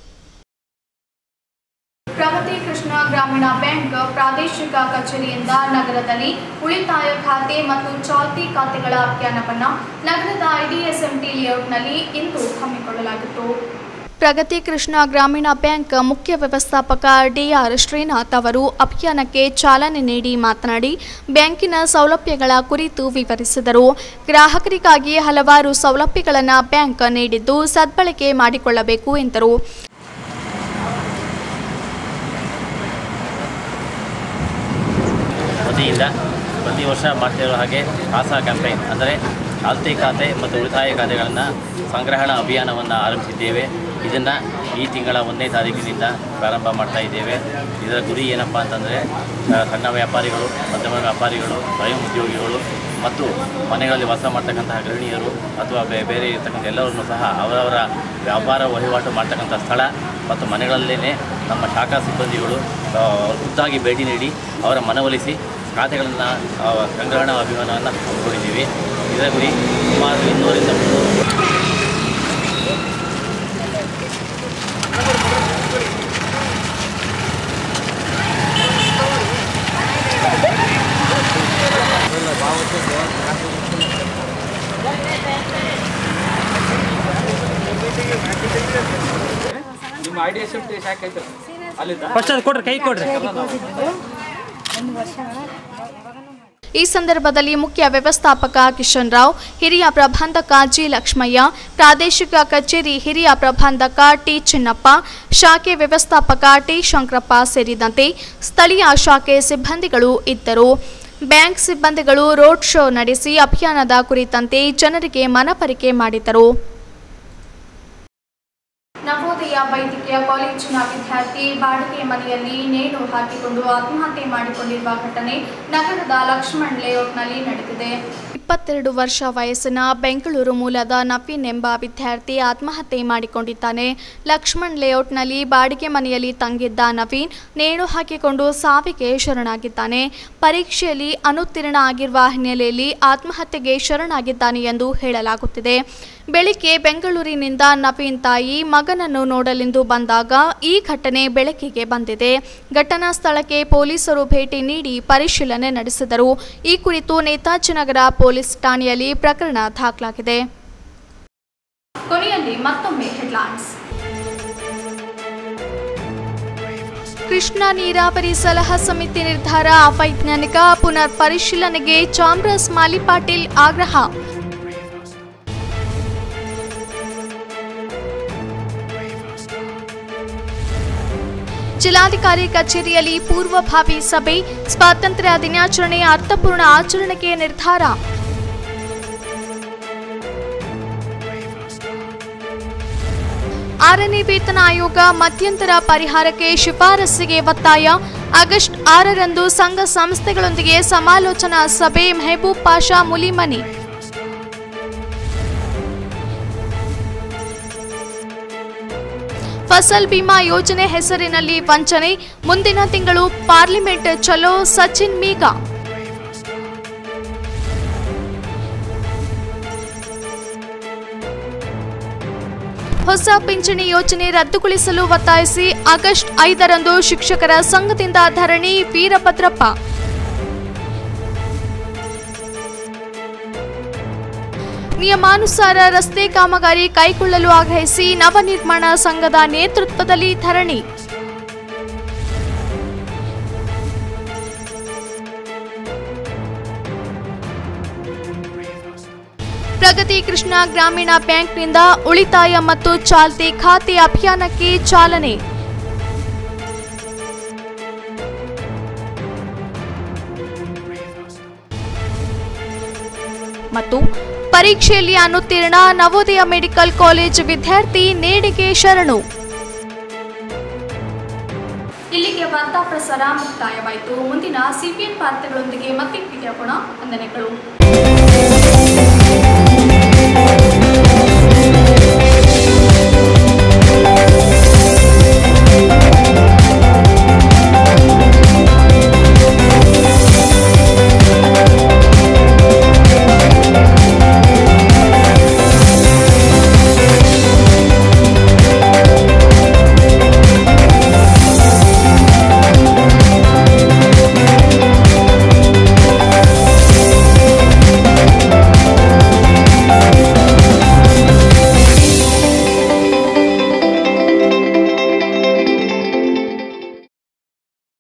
ಪ್ರಗತಿ ಕೃಷ್ಣ ಗ್ರಾಮೀಣ ಬ್ಯಾಂಕ್ ಪ್ರಾದೇಶಿಕ ಕಚೇರಿಯಿಂದ ನಗರದಲ್ಲಿ ಉಳಿತಾಯ ಖಾತೆ ಮತ್ತು ಚಾಲ್ತಿ ಖಾತೆಗಳ ಅಭಿಯಾನವನ್ನು ನಗರದ ಐಡಿಎಸ್ಎಂಟಿ ಲೇಔಟ್ನಲ್ಲಿ ಇಂದು ಹಮ್ಮಿಕೊಳ್ಳಲಾಗಿತ್ತು. ಪ್ರಗತಿ ಕೃಷ್ಣ ಗ್ರಾಮೀಣ ಬ್ಯಾಂಕ್ ಮುಖ್ಯ ವ್ಯವಸ್ಥಾಪಕ ಡಿಆರ್ ಶ್ರೀನಾಥ್ ಅವರು ಅಭಿಯಾನಕ್ಕೆ ಚಾಲನೆ ನೀಡಿ ಮಾತನಾಡಿ ಬ್ಯಾಂಕಿನ ಸೌಲಭ್ಯಗಳ ಕುರಿತು ವಿವರಿಸಿದರು. ಗ್ರಾಹಕರಿಗಾಗಿ ಹಲವಾರು ಸೌಲಭ್ಯಗಳನ್ನು ಬ್ಯಾಂಕ್ ನೀಡಿದ್ದು ಸದ್ಬಳಕೆ ಮಾಡಿಕೊಳ್ಳಬೇಕು ಎಂದರು. ವತಿಯಿಂದ ಪ್ರತಿ ವರ್ಷ ಮಾಡ್ತಿರೋ ಹಾಗೆ ಖಾಸಾ ಕ್ಯಾಂಪೈನ್ ಅಂದರೆ ಚಾಲ್ತಿ ಖಾತೆ ಮತ್ತು ಉಳಿತಾಯ ಖಾತೆಗಳನ್ನು ಸಂಗ್ರಹಣಾ ಅಭಿಯಾನವನ್ನು ಆರಂಭಿಸಿದ್ದೇವೆ. ಇದನ್ನು ಈ ತಿಂಗಳ ಒಂದನೇ ತಾರೀಕಿನಿಂದ ಪ್ರಾರಂಭ ಮಾಡ್ತಾ ಇದ್ದೇವೆ. ಇದರ ಗುರಿ ಏನಪ್ಪ ಅಂತಂದರೆ ಸಣ್ಣ ವ್ಯಾಪಾರಿಗಳು, ಮಧ್ಯಮ ವ್ಯಾಪಾರಿಗಳು, ಸ್ವಯಂ ಉದ್ಯೋಗಿಗಳು ಮತ್ತು ಮನೆಗಳಲ್ಲಿ ವಾಸ ಮಾಡ್ತಕ್ಕಂತಹ ಗೃಹಿಣಿಯರು ಅಥವಾ ಬೇರೆ ಇರ್ತಕ್ಕಂಥ ಎಲ್ಲರನ್ನೂ ಸಹ ಅವರವರ ವ್ಯಾಪಾರ ವಹಿವಾಟು ಮಾಡ್ತಕ್ಕಂಥ ಸ್ಥಳ ಮತ್ತು ಮನೆಗಳಲ್ಲೇ ನಮ್ಮ ಶಾಖಾ ಸಿಬ್ಬಂದಿಗಳು ಖುದ್ದಾಗಿ ಭೇಟಿ ನೀಡಿ ಅವರ ಮನವೊಲಿಸಿ ಖಾತೆಗಳನ್ನು ಸಂಗ್ರಹಣಾ ಅಭಿಯಾನವನ್ನು ಹಮ್ಮಿಕೊಂಡಿದ್ದೀವಿ. ಇದರ ಗುರಿ ಸುಮಾರು ಇನ್ನೂರಿಂದ ಮುನ್ನೂರು ನಿಮ್ಮ ಐಡಿಯಾ ಶಿಫ್ಟ್ ಶಾಖೆ ಐತೆ ಅಲ್ಲಿಂದ ಫಸ್ಟ್ ಅದು ಕೊಡ್ರಿ, ಕೈ ಕೊಡ್ರಿ. ಈ ಸಂದರ್ಭದಲ್ಲಿ ಮುಖ್ಯ ವ್ಯವಸ್ಥಾಪಕ ಕಿಶನ್ ರಾವ್, ಹಿರಿಯ ಪ್ರಬಂಧಕ ಜಿ ಲಕ್ಷ್ಮಯ್ಯ, ಪ್ರಾದೇಶಿಕ ಕಚೇರಿ ಹಿರಿಯ ಪ್ರಬಂಧಕ ಟಿ ಚಿನ್ನಪ್ಪ, ಶಾಖೆ ವ್ಯವಸ್ಥಾಪಕ ಟಿ ಶಂಕರಪ್ಪ ಸೇರಿದಂತೆ ಸ್ಥಳೀಯ ಶಾಖೆ ಸಿಬ್ಬಂದಿಗಳು ಇದ್ದರು. ಬ್ಯಾಂಕ್ ಸಿಬ್ಬಂದಿಗಳು ರೋಡ್ ಶೋ ನಡೆಸಿ ಅಭಿಯಾನದ ಕುರಿತಂತೆ ಜನರಿಗೆ ಮನವರಿಕೆ ಮಾಡಿದರು. ನವೋದಯ ವೈದ್ಯಕೀಯ ಕಾಲೇಜಿನ ವಿದ್ಯಾರ್ಥಿ ಬಾಡಿಗೆ ಮನೆಯಲ್ಲಿ ನೇಣು ಹಾಕಿಕೊಂಡು ಆತ್ಮಹತ್ಯೆ ಮಾಡಿಕೊಂಡಿರುವ ಘಟನೆ ನಗರದ ಲಕ್ಷ್ಮಣ್ ಲೇಔಟ್ನಲ್ಲಿ ನಡೆದಿದೆ. ಇಪ್ಪತ್ತೆರಡು ವರ್ಷ ವಯಸ್ಸಿನ ಬೆಂಗಳೂರು ಮೂಲದ ನವೀನ್ ಎಂಬ ವಿದ್ಯಾರ್ಥಿ ಆತ್ಮಹತ್ಯೆ ಮಾಡಿಕೊಂಡಿದ್ದಾನೆ. ಲಕ್ಷ್ಮಣ್ ಲೇಔಟ್ನಲ್ಲಿ ಬಾಡಿಗೆ ಮನೆಯಲ್ಲಿ ತಂಗಿದ್ದ ನವೀನ್ ನೇಣು ಹಾಕಿಕೊಂಡು ಸಾವಿಗೆ ಶರಣಾಗಿದ್ದಾನೆ. ಪರೀಕ್ಷೆಯಲ್ಲಿ ಅನುತ್ತೀರ್ಣ ಆಗಿರುವ ಹಿನ್ನೆಲೆಯಲ್ಲಿ ಆತ್ಮಹತ್ಯೆಗೆ ಶರಣಾಗಿದ್ದಾನೆ ಎಂದು ಹೇಳಲಾಗುತ್ತಿದೆ. ಬೆಳಿಗ್ಗೆ ಬೆಂಗಳೂರಿನಿಂದ ನವೀನ್ ತಾಯಿ ಮಗನನ್ನು ನೋಡಲೆಂದು ಬಂದಾಗ ಈ ಘಟನೆ ಬೆಳಕಿಗೆ ಬಂದಿದೆ. ಘಟನಾ ಸ್ಥಳಕ್ಕೆ ಪೊಲೀಸರು ಭೇಟಿ ನೀಡಿ ಪರಿಶೀಲನೆ ನಡೆಸಿದರು. ಈ ಕುರಿತು ನೇತಾಜಿನಗರ ಪೊಲೀಸ್ ಠಾಣೆಯಲ್ಲಿ ಪ್ರಕರಣ ದಾಖಲಾಗಿದೆ. ಕೊನೆಯಲ್ಲಿ ಮತ್ತೊಮ್ಮೆ ಹೆಡ್ಲೈನ್ಸ್. ಕೃಷ್ಣಾ ನೀರಾವರಿ ಸಲಹಾ ಸಮಿತಿ ನಿರ್ಧಾರ ಅವೈಜ್ಞಾನಿಕ, ಪುನರ್ ಪರಿಶೀಲನೆಗೆ ಚಾಮರಾಜ್ ಮಾಲಿಪಾಟೀಲ್ ಆಗ್ರಹ. ಜಿಲ್ಲಾಧಿಕಾರಿ ಕಚೇರಿಯಲ್ಲಿ ಪೂರ್ವಭಾವಿ ಸಭೆ, ಸ್ವಾತಂತ್ರ್ಯ ದಿನಾಚರಣೆ ಅರ್ಥಪೂರ್ಣ ಆಚರಣೆಗೆ ನಿರ್ಧಾರ. ಆರನೇ ವೇತನ ಆಯೋಗ ಮಧ್ಯಂತರ ಪರಿಹಾರಕ್ಕೆ ಶಿಫಾರಸ್ಸಿಗೆ ಒತ್ತಾಯ. ಆಗಸ್ಟ್ ಆರರಂದು ಸಂಘ ಸಂಸ್ಥೆಗಳೊಂದಿಗೆ ಸಮಾಲೋಚನಾ ಸಭೆ, ಮೆಹಬೂಬ್ ಪಾಷಾ ಮುಲಿಮನಿ. ಫಸಲ್ ಬಿಮಾ ಯೋಜನೆ ಹೆಸರಿನಲ್ಲಿ ವಂಚನೆ, ಮುಂದಿನ ತಿಂಗಳು ಪಾರ್ಲಿಮೆಂಟ್ ಚಲೋ, ಸಚಿನ್ ಮೀಗಾ. ಹೊಸ ಪಿಂಚಣಿ ಯೋಜನೆ ರದ್ದುಗೊಳಿಸಲು ಒತ್ತಾಯಿಸಿ ಆಗಸ್ಟ್ ಐದರಂದು ಶಿಕ್ಷಕರ ಸಂಘದಿಂದ ಧರಣಿ, ವೀರಭದ್ರಪ್ಪ. ನಿಯಮಾನುಸಾರ ರಸ್ತೆ ಕಾಮಗಾರಿ ಕೈಗೊಳ್ಳಲು ಆಗ್ರಹಿಸಿ ನವನಿರ್ಮಾಣ ಸಂಘದ ನೇತೃತ್ವದಲ್ಲಿ ಧರಣಿ. ಪ್ರಗತಿ ಕೃಷ್ಣ ಗ್ರಾಮೀಣ ಬ್ಯಾಂಕ್ನಿಂದ ಉಳಿತಾಯ ಮತ್ತು ಚಾಲ್ತಿ ಖಾತೆ ಅಭಿಯಾನಕ್ಕೆ ಚಾಲನೆ. ಮತ್ತು ಪರೀಕ್ಷೆಯಲ್ಲಿ ಅನುತ್ತೀರ್ಣ, ನವೋದಯ ಮೆಡಿಕಲ್ ಕಾಲೇಜ್ ವಿದ್ಯಾರ್ಥಿ ನೇಣಿಗೆ ಶರಣು. ಇಲ್ಲಿಗೆ ವಾರ್ತಾ ಪ್ರಸಾರ ಮುಕ್ತಾಯವಾಯಿತು. ಮುಂದಿನ ಸಿಪಿಎನ್ ವಾರ್ತೆಗಳೊಂದಿಗೆ ಮತ್ತೆ ಭೇಟಿಯಾಗೋಣ. ವಂದನೆಗಳು.